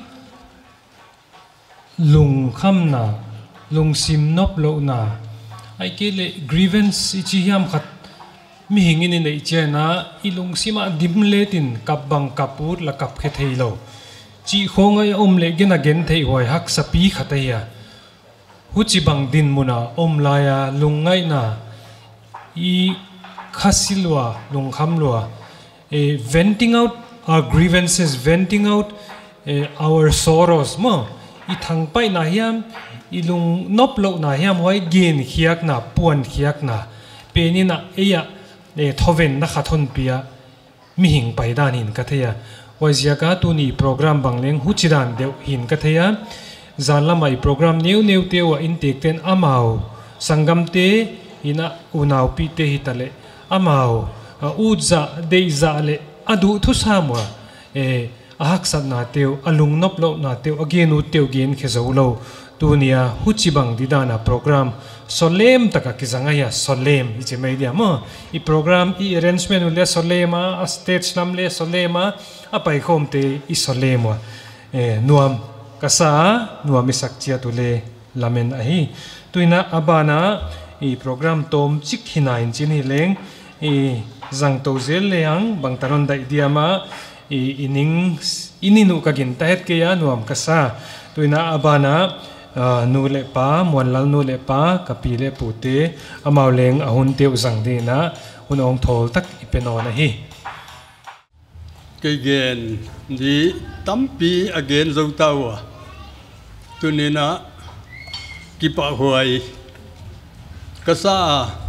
ลุงคำนะลุงซิมนบโลนะไอ้เกล grievance อิจิยามขัดมีหิงินในเจนะอีลุงซิมาดิมเลตินกับบังกับปูดและกับเขตเฮโลจีคงไออมเลกินเกนเทหวยฮักสปีขัดเฮียหุจิบังดินมุนาอมลายาลุงไงนะอีขัสิลัวลุงคำลัวเอ venting out our grievances venting out our sorrows มั้งอีทางไปนาฮิมอีลุงนบโลนาฮิมไว้เกณฑ์เขียกนะปวนเขียกนะเป็นนี่นะเอียเอทเวนนักขัดทนเปียมีหิงไปด้านหินกัทยาวัยจากาตุนีโปรแกรมบางเลี้ยงหุจิดานเดียวหินกัทยาจานละไม่โปรแกรมนิ้วนิ้วเตียวอินเตกเตนอามาวสังกัมเตอินะอุณาวปีเตหิตะเลอามาวอูจ่าเดย์จ่าเลอดูทุสามัวเออาฮักสัตนาเตียวอลุงนบโลนาเตียวอเกนูเตียวเกนเขจาวโลตัวเนียหุจิบังดิดานาโปรแกรมโซเลมตะกักิจังไงอะโซเลมอีเจไม่เดียมั้งอีโปรแกรมอีเรนจ์เมนต์เลยโซเลมาสเตจนัมเลยโซเลมาอะไปคอมเตอีโซเลมวะเอนัวมกษานัวมิสักเจียตุเลลาเมนอะฮีตัวน่ะอบานาอีโปรแกรมตอมจิกหินาอินจินีเลงอีจังโตเซลเลยังบางตารอนได้เดียมาอีอินิงอินินุกักินแต่เหตุเกียนัวมกษาตัวน่ะอบานานูเลป้ามวนลนูเลป้ากะปีเลปูเตอมาเลงอหุนเตียวสังดีนะหุนองทอลตักอิเปนอนะฮีเกเกนดีตั้มปีอเกนเราเต้าตัวนี้นะกิปะหวยกษา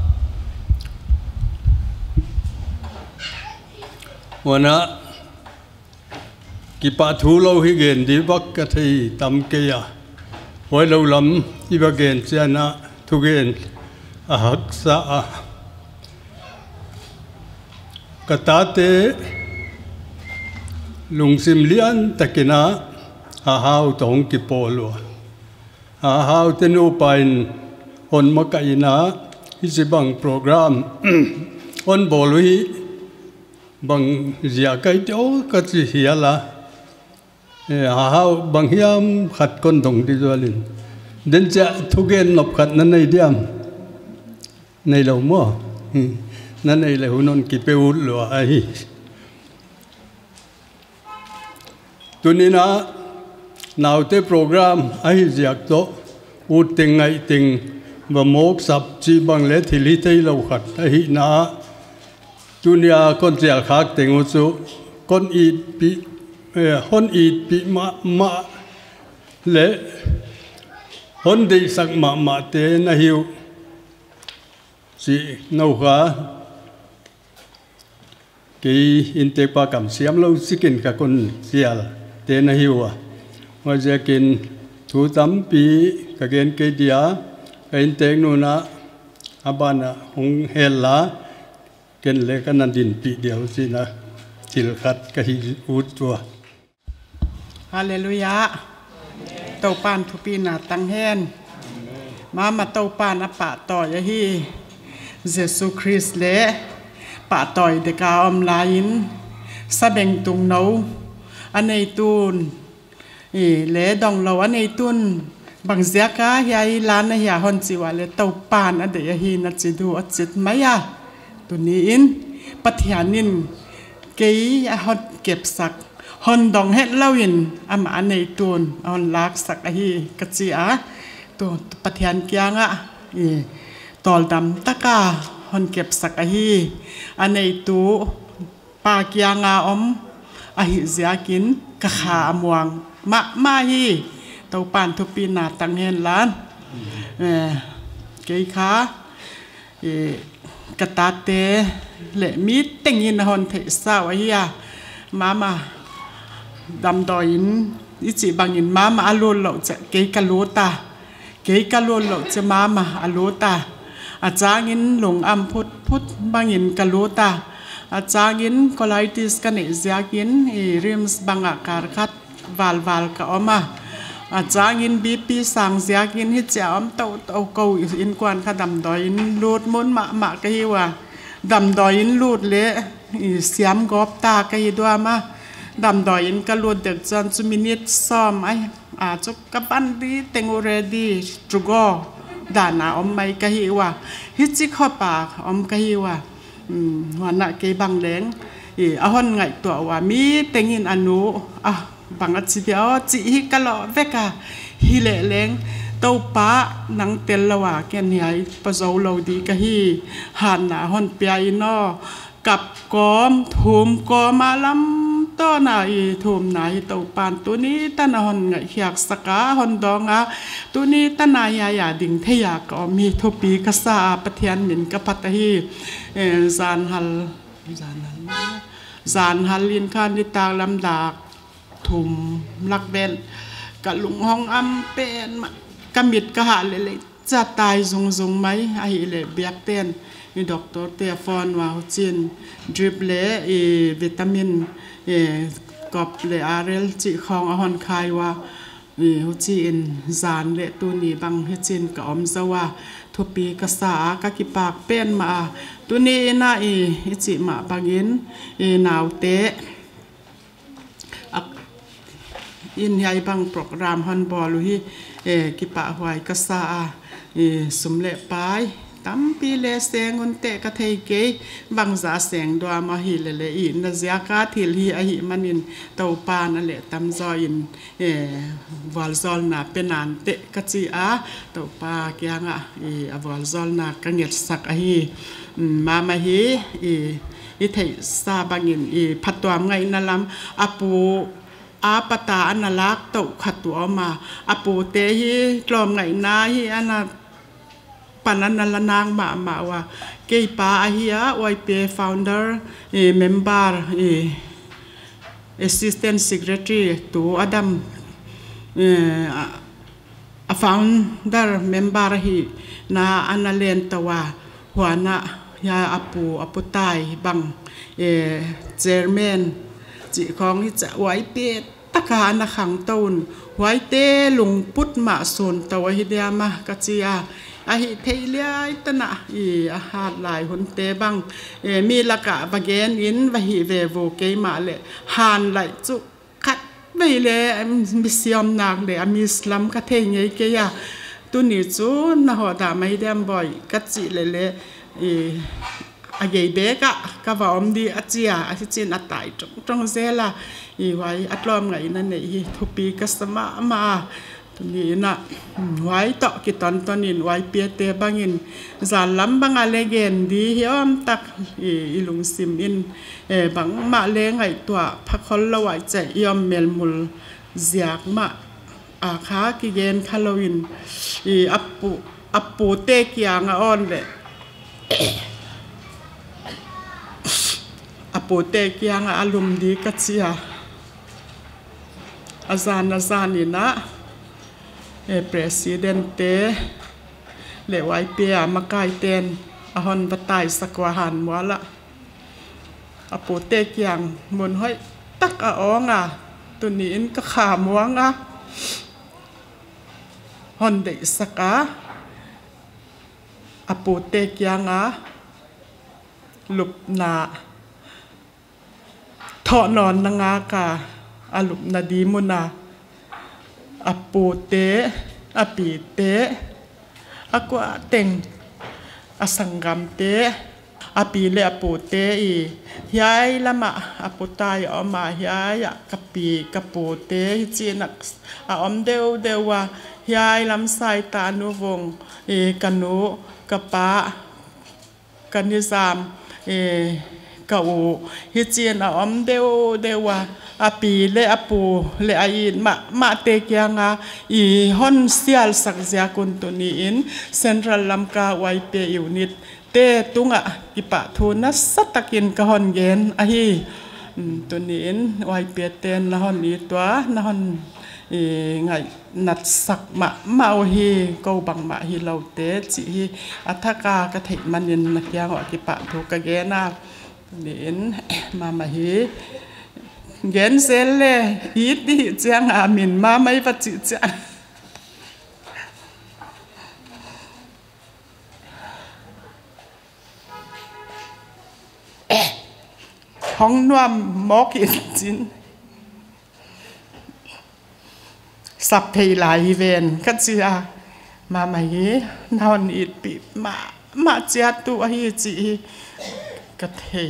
วันนะกิปะทูเราฮิเกนดีบักกะทีตั้มเกียไว้เราลำอีบเกนเสียนะทุกเกนอาหักษากตาเตลุงซิมเลียนตะกินะหาหาวตองกิโปลัวหาหาวเตนูไปอนมกอินะอิสิบังโปรแกรมอนบอลุยบังเสียไกโตก็จะเสียละหาหาวบางยามขัดคนตรงที่ตัวลินเดินจะทุกเกนหลบขัดนั้นในเดียมในเรามั่วนั่นในเรานนกิเปอุดลัวไอตัวนี้นะนาวเตโปรแกรมไอเสียกโตอุดติงไอติงบะโมกสับจีบังเลทิลิเตเราขัดไอนะตัวนี้คนเสียขักติงอุสุคนอีปีเออคนอีปีมามาเละคนดีสักมามาเตนะฮิวสินูขากีอินเตปากำเสียมเราสิกินกับคนเสียลเตนะฮิวอ่ะว่าจะกินถูตั้มปีกับเกณฑ์เกดียอินเตกนูนะอาบานะหงเฮล่าเกณฑ์เล็กนันดินปีเดียวสินะจิลขัดกับฮิอุดตัวฮาเลลูยาเตาปานทุปีนาตังเฮนมามาเตาปานอปะต่อยะฮีเยซูคริสต์เลปะต่อยเดกาอมลายินสะเบงตุงเนาอันในตูนอีเลดองเราอันในตุนบางเสียกะยายลานยาฮอนจิวาเลเตาปานอันเดียฮีนัดจิดูอัดจิตไหมอะตัวนี้อินปัทยานินเกยฮอนเก็บสักฮอนดองเฮ็ดเล่ายินอามาในตูนฮอนลักสักฮีกัจจิอาตัวปัทยานเกียงอะอีตอลดำตะกาฮอนเก็บสักฮีอันในตูปาเกียงอาอมอหิเสียกินกะขาอมวงมะมาฮีเตาปานทุปีนาตังเฮนล้านเออเกยขาเอกตาเตเลมีเต็งยินฮอนเทสาวฮียมามาดำดอยินอิจิบางยินมามาอโลโลจะเกยกะโลตาเกยกะโลโลจะมามาอโลตาอาจารย์ยินหลงอัมพุทพุทบางยินกะโลตาอาจารย์ยินคอลไลติสกันเนเซียกินเอริมส์บางอาการคัดวาลวาลกะออกมาอาจางอินบีปีสังเสียกินฮิจามเต้าเต้าเกาอินกวนขดำดอยอินลูดมุนมามาก็ฮิว่าดำดอยอินลูดเละเสียมกอบตาก็ฮิดัวมาดำดอยอินก็ลูดเด็กจันจุมินิตซ้อมไออาจจะกับบันดีเต็งอุเรดีจุกอดานาอมไม่ก็ฮิว่าฮิจิข้อปากอมก็ฮิว่าวันน่ะเกบังแรงอีอาหอนไงตัวว่ามีเต็งอินอนุอ่ะบางอาทิตย์เดียวจีฮิกะลอเวกะฮิเลเลงเต้าป้านังเตลละว่าแกนใหญ่ปะโซโลดีกะฮีหันหน้าหอนเปียอินอกับกอมถุมกอมาลำต้อนาอีถุมนายเต้าปานตัวนี้ตันหอนไงอยากสกาหอนดองอ่ะตัวนี้ตันนายายาดิ่งเทียก็มีทุปีกษาปะเทียนหมิ่นกับปัตตฮีเอซานฮัลซานฮัลซานฮัลลินคานิตาลำดากถุมลักเบนกะลุงห้องอำเป็นกะมิดกะหาเลยจะตายทรงๆไหมไอ้เลยเบียกเต้นมีด็อกเตอร์เตียฟอนว่าจินดริปเล่วิตามินกอบเลอาเรลจิของอาหอนคายว่าฮูจีนจานเละตัวนี้บางเฮจินกับอมซะว่าทุปีกษากะกิปากเป็นมาตัวนี้น่าอีจิมาบางอินหนาวเตะอินใหญ่บางโปรแกรมฮันบอลฮีเอกิปะหวยกษาเอสมเล็ปายตั้มปีเลเสงุนเตะกะเทยเกยบางจาเสียงดัวมาฮิเลเลอินนาเซียกาทิลฮีอหิมันินเต้าปานนั่นแหละตั้มจออินเอวอลซอลนาเป็นนานเตะกะจีอาเต้าปาเกียงอ่ะเออวอลซอลนากังเงียดสักอหิมามาฮีเออิเทซาบังอินเอพัดตัวไงนั่นลำอปูอาปตาอันลักตกขัดตัวมาอปูเตฮีกลอมไงนาฮีอันน่ะปนันนัลนางมามาว่าเกยปาอาฮียไวเปย์ฟาวเดอร์เอเมมเบอร์เอ assistant secretary ตัวอดัมเออ founder member ฮีนาอันนัเลนตัวหัวหน้ายาอปูอปูตายบังเอ chairmanจีของที่จะไว้เปตะกาณขังต้นไว้เตลุงพุทธมาส่วนตัวฮิเดียมากะจีอาอาหิเทเลียตนะอีอาหารหลายหุนเตบังเอมีละกะบะเกนอินวะหิเวโวเกมาเลหานไหลจุคัดไม่เลยมิสยอมนางเลยมิสลัมกะเทงไงเกียตุนิจูนะหัวดาไม่เดียมบ่อยกะจีเลเลเออาเกยเบกะกะว่าอมดีอาจีอาอาจินอัตตายจงจงเซล่ะอีไว้อัตลอมไงนั่นเนี่ยทุปีกัสมามาตัวนี้นะไว้ต่อกิตอนตอนนี้ไว้เปียเตบังอินจานล้ำบังอะไรเกนดีเฮียมตักอีลุงซิมอินเอบังมาเลงไงตัวพักคนละไว้ใจยอมเมลมุลเสียกมาอาคากิเกนคาโลวินอีอัปปูอัปปูเตกียงอ่อนเลยอปูเตกียงอารมณ์ดีกัจเจียอาจารย์อาจารย์นี่นะเอเปรสิเดนเตเลวไอเปียมาไกเตนอหอนบตายสักวาหันมัวละอปูเตกียงมนห้อยตักอ้องอ่ะตัวนี้อินก็ขามัวงอ่ะฮอนเดสักอ่ะอปูเตกียงอ่ะลุบนาทอนอนนางากาอาลุนาดีมุนาอปูเตอปีเตอากว่าเต็งอสังกัมเตอปีเลอปูเตอียายละมาอปูตายออกมายายกะปีกะปูเตจีนักอมเดวเดว่ายายลำไส้ตานุวงเอกันนุกะปะกันนิสามเอก็ฮิจีนอมเดวเดว่าอปีเลอปูเลอายินมามาเตกียงาอีฮอนเซียลสักเสียกุนตัวนี้อินเซ็นทรัลลัมกาไวเปยูนิตเตตุงะกิปะทูนัสสตะกินกะฮอนเกนอะฮีตัวนี้อินไวเปเตนนะฮอนอีตัวนะฮอนเอไงนัดสักมาเมาฮีก็บังมาฮีเราเตจิฮีอัฐกากะเทมันยินนักยังอกิปะทูกะเกนาเน้นมามาฮีเย็นเซลเลยฮีดดีเจียงอามินมาไม่ปัจจิจังห้องนวมมอกอินจินสับเพลายเวนกัจจิอามาไม่นอนอิดปีมามาเจียตัวฮีจีกระเทย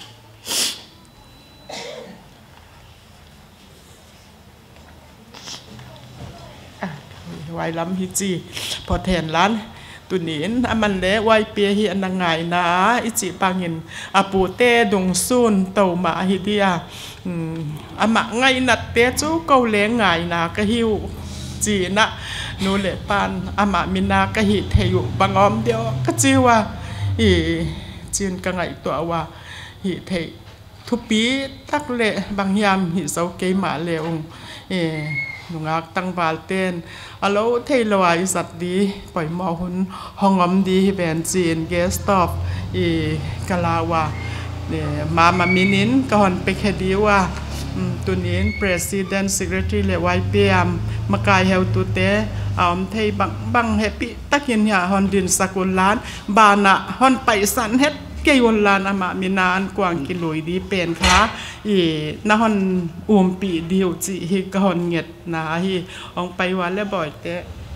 ไว้ล้ำฮิจีพอแทนร้านตุนินอามันเละไว้เปียฮีอันไงนะอิจิปังเงินอาปูเต้ดงซุนเต่ามาฮิเดียอามาไงนัดเตจูเกาเล้งไงนะกะฮิวจีนะนูเลปันอามามินากะฮิเทยุบังอมเดียวก็จีว่าอีจีนกังไงตัวว่าฮิเททุปีตักเละบางยามฮิเสาเกยมาเลวเอหนุ่งอักตั้งบาลเต้นอารมณ์เทลวายสัตว์ดีปล่อยมอหุนห้องอมดีแบนจีนเกสตอฟอีกะลาวาเนี่ยมามามินินก่อนไปแค่ดีว่าตัวนี้ President Secretary เลวายเปียมมากายเฮลตุเตออมเทบังบังเฮปิตักยินยาฮอนดินสกุลล้านบานะฮอนไปสันเฮ็ดเกยวนลานอามามินานกวางกิโลยดีเป็นค่ะอีนะฮอนอุมปีเดียวจีฮิกฮอนเงียดนะฮีอองไปวันแล้วบ่อยเตะ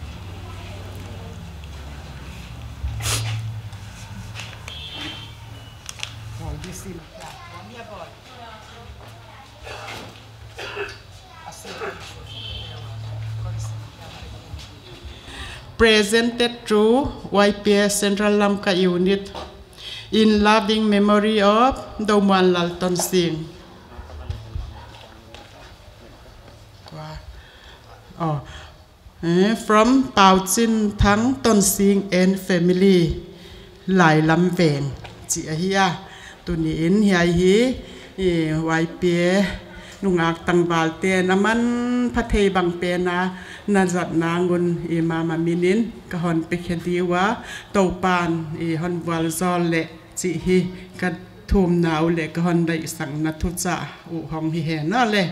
presented through วาย พี เอส Central Lamka Unit in loving memory of Dauman Lalton Singh. Oh, eh, from Pao Chin Thang Ton Singh and family หลายลำเวนจีเฮียตัวนี้อินเฮียฮีไวเปียนุงอักตังบาลเตน้ำมันพัทเทบังเปนะนาจัดนางุนอีมามามินินกฮอนเปคดีวะโตปานอีฮอนวาลซอลเละจีฮีกัดทุ่มหนาวเละกฮอนได้สั่งนัทุจ่าอุหองฮิเฮน่าเลย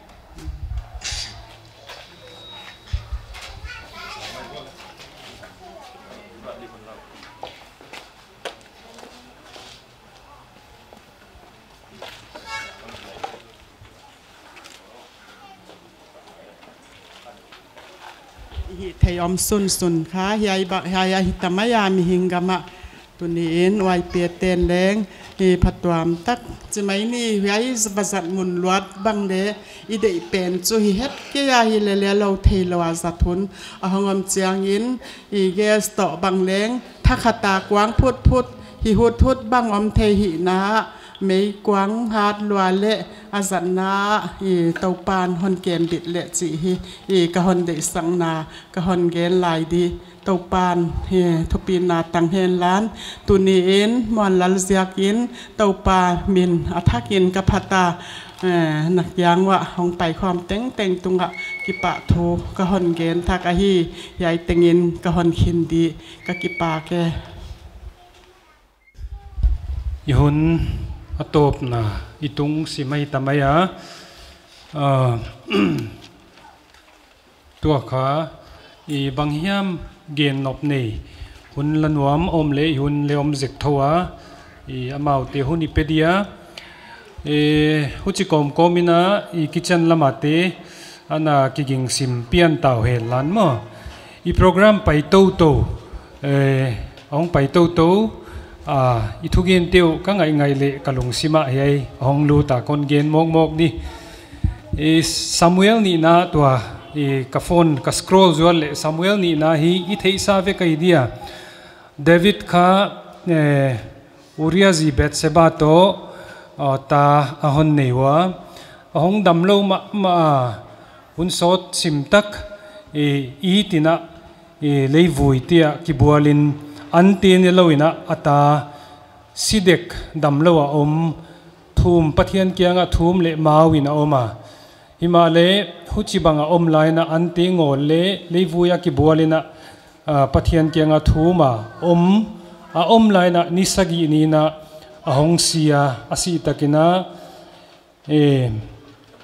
เทยอมสุนสุนค่ะยายบะยายหิตมายามีหิงกามะตัวนี้เอ็นไวเปียเตนแรงอีผัดตัวมตักจะไม่นี่ยายสบัดมุนลวดบังเดอีเดเป็นจูฮิเฮ็ดเกียฮิเลเลเราเทลวาสัทุนอหงอมเจียงยินอีเกสต่อบังแรงทักขตากวางพุดพุดฮิหุดพุดบังอมเทหินะไม่กวางฮาดลัวเละอาสันนาอีเตาปานฮอนเกนบิดเละจีฮีอีกะฮอนเดสังนากะฮอนเกนลายดีเตาปานเฮทุปีนาตังเฮนล้านตุนีเอ็นมอนลัลเซียกินเตาปามินอัทกินกับพัตตาหนักยางว่าห้องไปความเต็งเต็งตุงะกิปะโทกะฮอนเกนทักะฮียายเต็งอินกะฮอนคินดีกะกิปาแกยุนอตบนะอิตุงสิไม่ทำไมอ่ะตัวขาอีบางยามเกณฑ์นบนี่หุ่นละนวมอมเละหุ่นเลอมเจกทัวอีอามาเตหุ่นอีเปเดียเอหุ่นจิกอมกอมินะอีกิจันละมาเตอันน่ะกิกิงสิมเปียนเต่าเฮลันมั้งอีโปรแกรมไปโตโตเออองไปโตโตอ่าอีทุกเย็นเตียวก็ไงไงเละกะลงสิมาเฮยห้องลูตาคนเกณฑ์มกมกนี่เอซามูเอลนี่นะตัวอีกะโฟนกะสครอลจวนเละซามูเอลนี่นะฮีอีเทซาเวกไอเดียเดวิดค่ะเออูริอาซีเบตเซบาโตอ่าตาอาฮอนเนวะห้องดำโลมามาหุ่นสดสิมตักเออีตินะเอเลยวุยเตียกิบัวลินอันตีนเลวินะอัตาสิเด็กดำเลวอมทุ่มปะเทียนเกียงะทุ่มเละมาวินะอมาฮิมาเลหุจิบังอมไลนะอันตีงอเลเลวุยกิบัวลินะปะเทียนเกียงะทุ่มาอมอาอมไลนะนิสกีนีนะอาหงเสียอาศิตะกินะเอ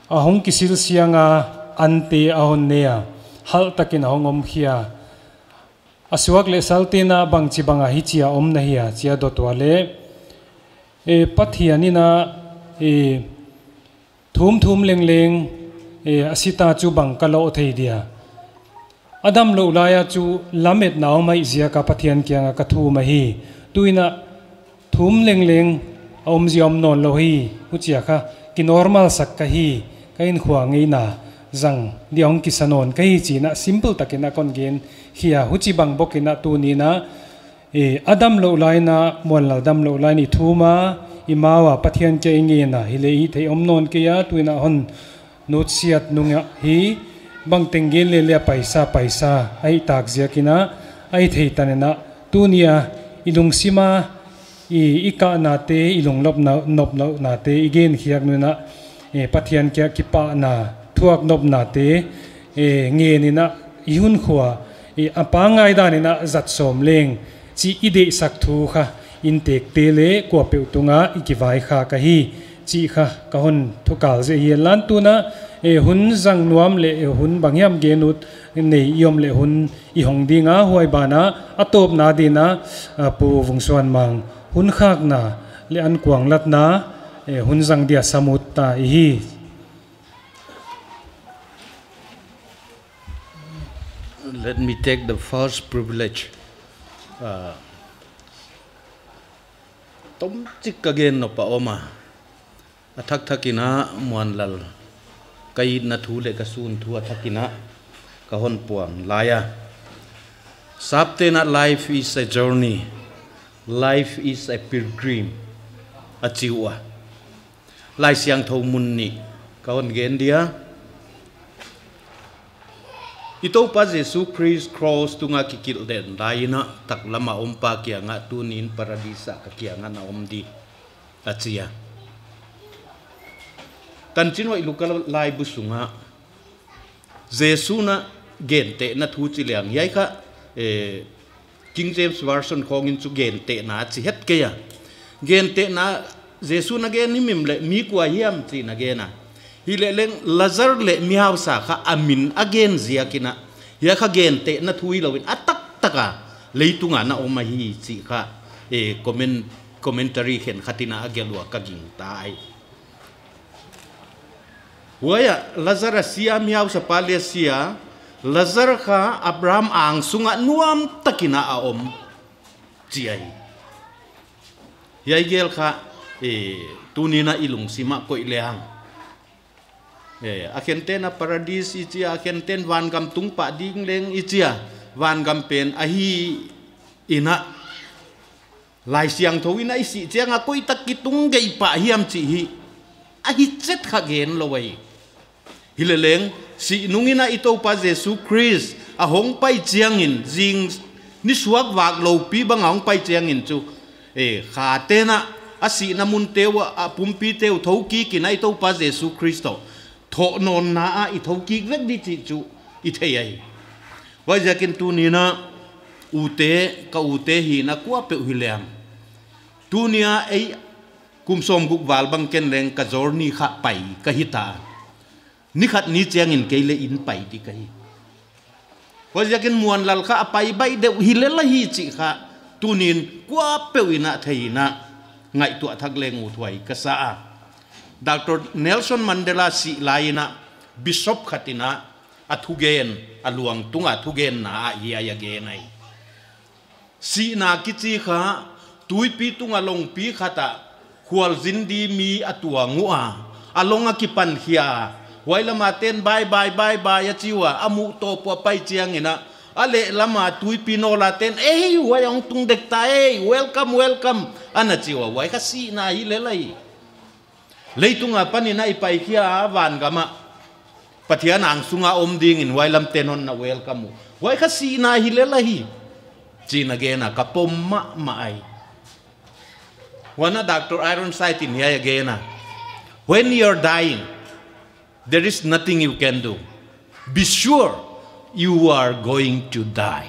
ahong kisil sianga ante ahon nea hal takin ahong om khia aswak le saltina bang chibanga hi chia om na hiya chia do to le e pathiani na e thum thum leng leng e asita chu bang kalo thei dia adam lo laya chu lamet naw mai zia ka pathian kyanga ka thu ma hi tuina thum leng leng om ziom non lo hi uchia kha ki normal sak ka hi kain khuwa ngei na zang diong kisanon kai chi na simple takina kon gen hia huchi bang bokina tu ni na e adam lo lai na mon la dam lo lai ni thuma imawa pathian ke nge na hile hi thei om non ke ya tuina hon not siat nunga hi bang tengel le le paisa paisa ai tak zia kina ai thei tanena tunia ilung sima i ika na te ilung lop na nop na na te igen khiak nu na e pathian ke kipa na thuak nop na te e nge ni na ihun khuwa e apangai da ni na zat som leng chi ide sak thu kha in tek te le ko pe tunga ikiwai kha ka hi chi kha ka hon thukal je hi lan tu na e hun zang nuam le e hun bangyam genut nei yom le hun i hong dinga huai bana atop na dina pu vungsuan mang hun khak na le an kwang lat na e hun zang dia samut ta hi let me take the first privilege uh, tom chik again no pa oma athak thakina muan lal kai na thu le ka sun thu athakina ka hon puang laya sapte na life is a journey life is a pilgrim achiwa lai siang tho mun ni ka hon gen dia ito pa Jesus Christ cross tunga kikil den laina tak lama ompa kia nga tunin paradisa ka kia nga na omdi achia kan chinwa ilukal lai busunga Jesus na gente na thu chiliang yai kha eh King James version khongin chu gente na chi het ke ya gente na Jesus na gen ni mim le mi kwa hiam chi na gena hi le leng lazar le mi haw sa kha amin again zia kina ya kha gen te na thui lowin atak taka leitunga na oma hi chi kha e comment commentary khen khatina agelwa ka ging tai waya lazar sia mi haw sa palesia lazar kha abraham ang sunga nuam takina a om chiai yai gel kha e tunina ilung sima ko ileang eh akenten na paradis ichia akenten van gam tung pa ding leng ichia van gam pen ahi ina lai siang thowina isi chianga koi takitung gei pa hiam chi hi ahi chet kha gen lowai hileleng si nungina ito pa Jesus Christ a hong pai chiangin jing ni suak wak lo pi bang hong pai chiangin chu eh kha tena asi namun tewa pumpi teu thoki kinai to pa Jesus Christo tho non na a i thau ki vek di chi chu i thei ai wa jakin tu ni na ute ka ute hi na kwa pe hilem tunia ei kumsom guk wal bang ken leng ka jor ni kha pai ka hita ni khat ni cheng in keile in pai ti kai wa jakin muan lal kha pai bai de hilela hi chi kha tunin kwa pe ina thei na ngai tu thak leng u thwai ka sa Doctor Nelson Mandela si laina bishop khatina athugen aluang tunga thugen na ya ya ge nai si na kichi kha tuipi tunga long pi khata khwal zindi mi atua ngua alonga kipan hia wailama ten bye bye bye bye chiwa amu to po pai chiang ina ale lama tuipi no la ten eh wayong tung dek ta eh welcome welcome ana chiwa wai kha si na hi le lai leitunga panina ipai kia van gama pathian ang sunga om ding in wailam tenon na welcome wai kha si na hilela hi china gena kapom ma mai wana Doctor Ironside in here again when you're dying there is nothing you can do be sure you are going to die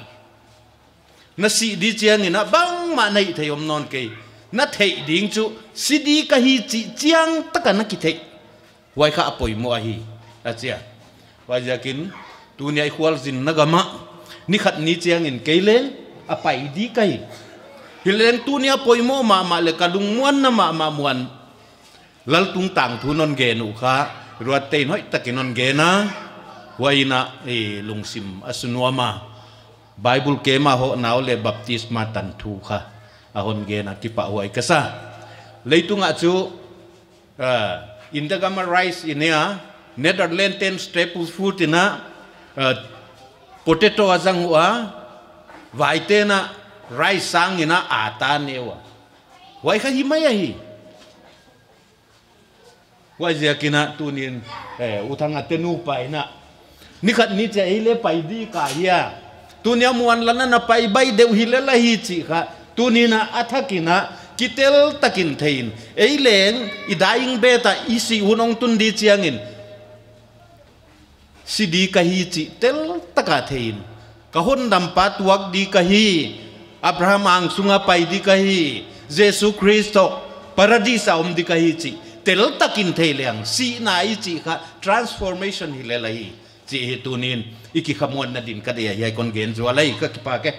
na si di chiang ina bang ma nei thayom non ke na thei ding chu sidi ka hi chi chiang taka na ki thei ไว้ข้าป่วยมัวฮีอาเจียว่าจะกินตัวนี้ควอลจินนักมะนี่ขัดนี้เจียงอินเกลเลอไปดีไกฮิเลนตัวนี้ป่วยมัวมามาเลยกระดุงม้วนนะมามาม้วนลัลตุงต่างทุนนเกนุข้ารวดเตนห้อยตะกินนเกนะไว้นะเอลุงซิมอสุนัวมาไบเบิลเกมาho nau le baptisma tan thu kha ahon ge na ki pa huai kasa leitunga chu indagama rice inia Netherlands ten staple food ina potato azang wa vaite na rice sang ina ata newa wai kha himaya hi wai je kina tunin eh utanga tenu pa ina nikhat ni che ile pai di ka ya tunia muan lana na pai bai deu hilela hi chi kha tunina athakina kitel takin thein eileng idaing beta isi unong tundi chiangin sidi ka hi chi tel taka thein ka hon dam patuak di ka hi Abraham ang sunga pai di ka hi Jesus Christo paradisa om di ka hi chi tel takin theileng si na i chi kha transformation hilela hi chi tunin iki khamuan na din kadaya yai kon gen zwalai ka kipa ke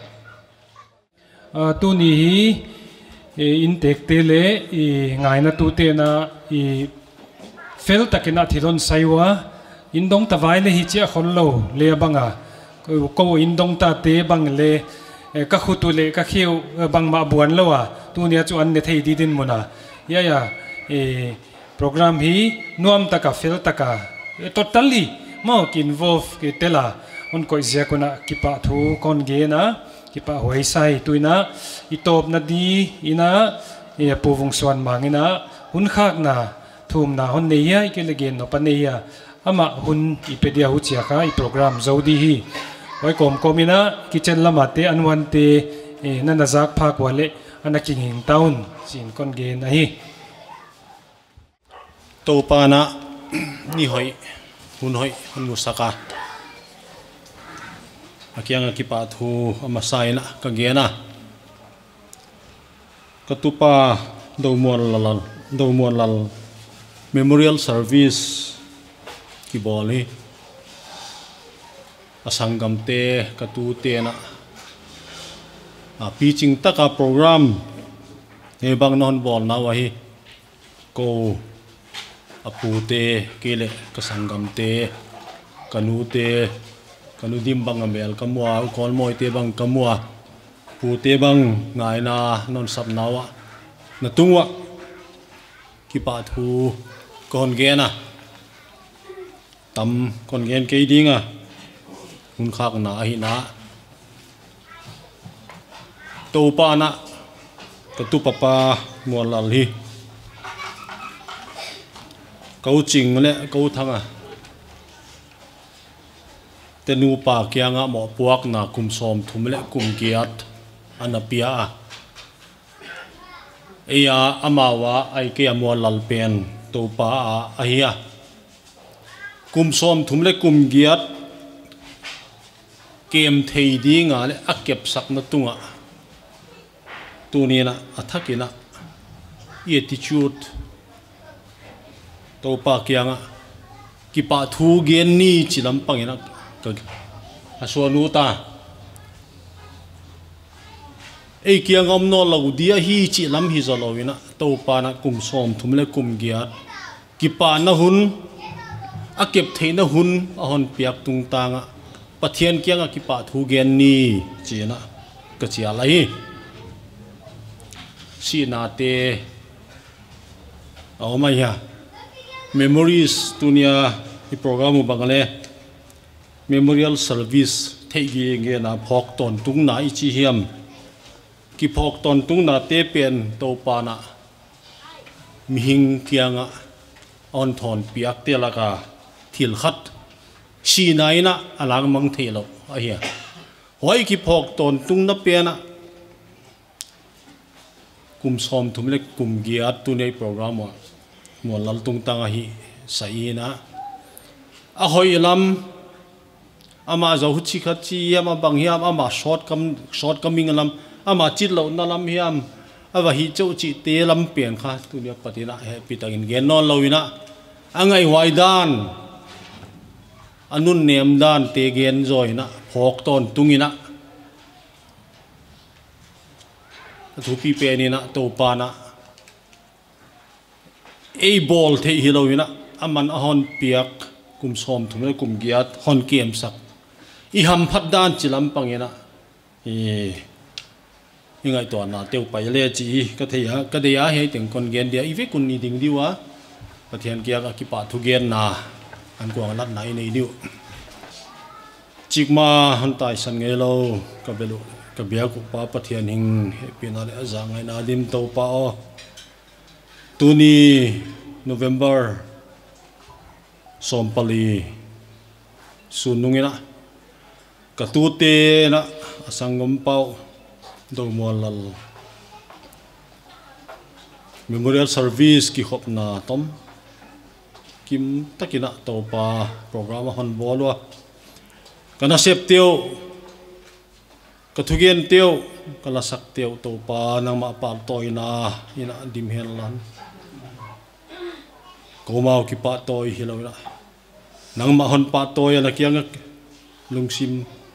tu ni in tek te le i ngai na tu te na i fel takina thilon saiwa indong tawai le hi che khol lo le banga ko indong ta te bang le ka khutu le ka khiu bang ma buan lo wa tu nia chu an ne thei di din mona ya ya e program hi nuam taka fel taka totally mau involve ke tela on ko zia kona kipa thu kon ge na kipa hoi sai tuina itop na di ina e povung swan mangina hun khak na thum na hon neya ikelegen no paneya ama hun ipedia hu chia kha i program zodi hi hoi kom komina kitchen lama te anwan te e na nazak phak wale ana king town sin kon ge na hi to pana ni hoi hun hoi hun musaka akyang kipa thu amasaina kagena katupa domol lal domol lal memorial service ki boli asangam te katu te na a pitching taka program e bang non bol na wa hi ko apute kele kasangam te kanute kanudim bang amel kamwa ukol moi te bang kamwa pute bang ngai na non sap nawa na tungwa kipa thu kon gena tam kon gen ke dinga hun khak na hi na to pa na ka tu papa mo lal hi câu chỉnh lệ câu thăng à tên nu pa kia ngã mỏ buộc na kum som thum lệ kum kiat anapia ấy à amawa ai kia mua lal pen to pa à ai à kum som thum lệ kum kiat kem thei đi ngã lệ akep sak na tunga tu ni na athakina attitude to pa kianga kipa thu gen ni chilam pangina ka asonu ta ei kiang om no lo dia hi chilam hi zalowina to pa na kum som thumle kum gia kipa na hun akep theina hun ahon piak tung tanga pathian kianga kipa thu gen ni china ka chia lai si na te aw mai ha memories tunia i program bangale memorial service theigi nge na phok ton tung na i chi hiam ki phok ton tung na te pen to pa na mihing kianga on thon piak te laka thil khat si nai na alang mang thelo a hi hoi ki phok ton tung na pe na kum som thumle kum giat tu nei program wa mo lal tung tang hi sai na a hoi lam ama zo hu chi khat chi ama bang hiam ama short kam short coming lam ama chit lo na lam hiam awa hi chau chi te lam pen kha tu ne patina he pitangin gen non loina angai wai dan anun nem dan te gen zoi na phok ton tungina thu pi pe ni na to pa na e ball the hilowina aman ahon piak kum som thum kum giat hon kem sak i ham phat dan chilam pangena e ingai to na teu pai le chi ka theya ka deya he teng kon gen dia i ve kun ni ding diwa pathian kia ka ki pa thu gen na an ko lat nai nei diu chikma han tai san nge lo ka belu ka bia ku pa pathian hing happy na le azangai na dim to pa o tuni November sompali sunungina katute na asangom pau do molal memorial service ki khop na tom kim takina to pa program hon bolwa kana sep teo kathugen teo kala sak teo to pa nang ma pa toina ina dim helan komau ki pa toy hilawina nang ma hon pa toy na kiang lungsim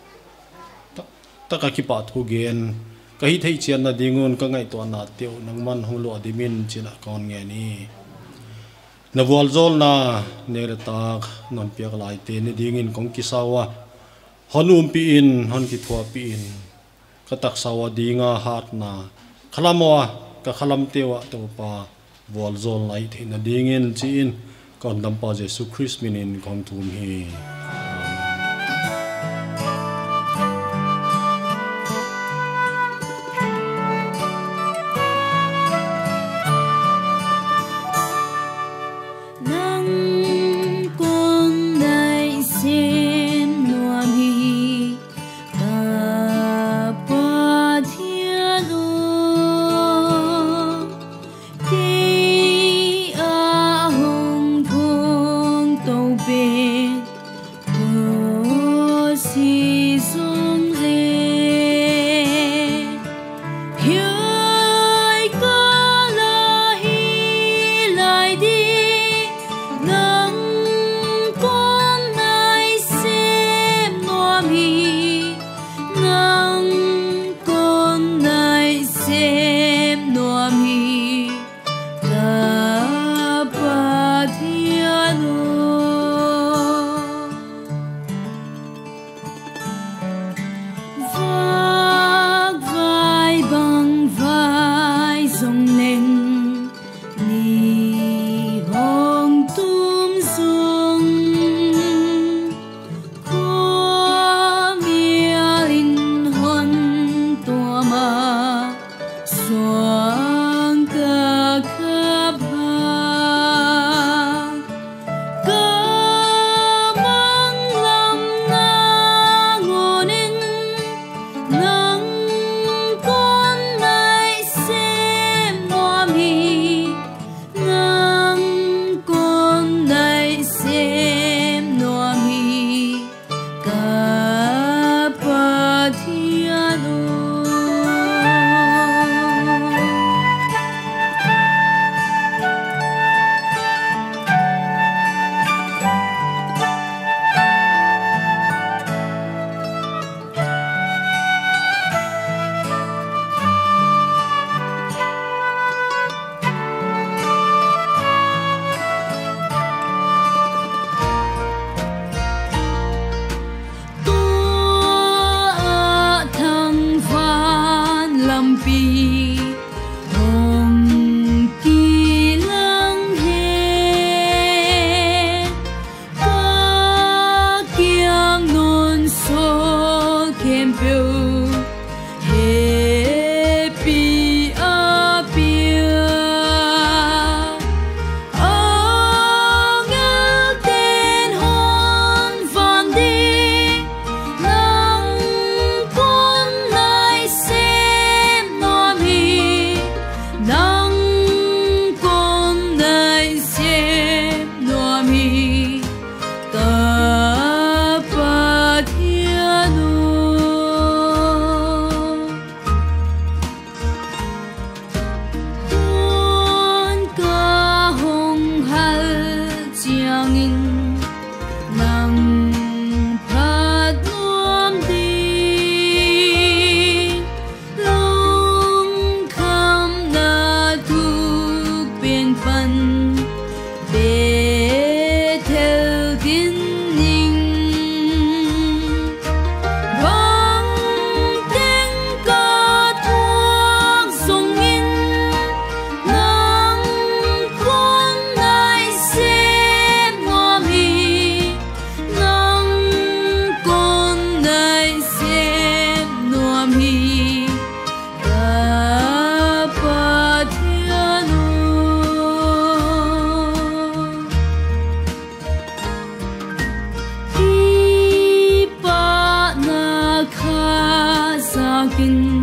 ta ka ki pa thu gen ka hi thei chian na dingun ka ngai to na teu nang man hong lo dimin china kon nge ni na wal zol na nere tak non piak lai te ni dingin kong ki sawa honum pi in hon ki thua pi in ka tak sawa dinga hat na khalamwa ka khalam tewa to pa wal zol lai the na dingin chin kon dam pa Jesu Christ minin kong thum hi tin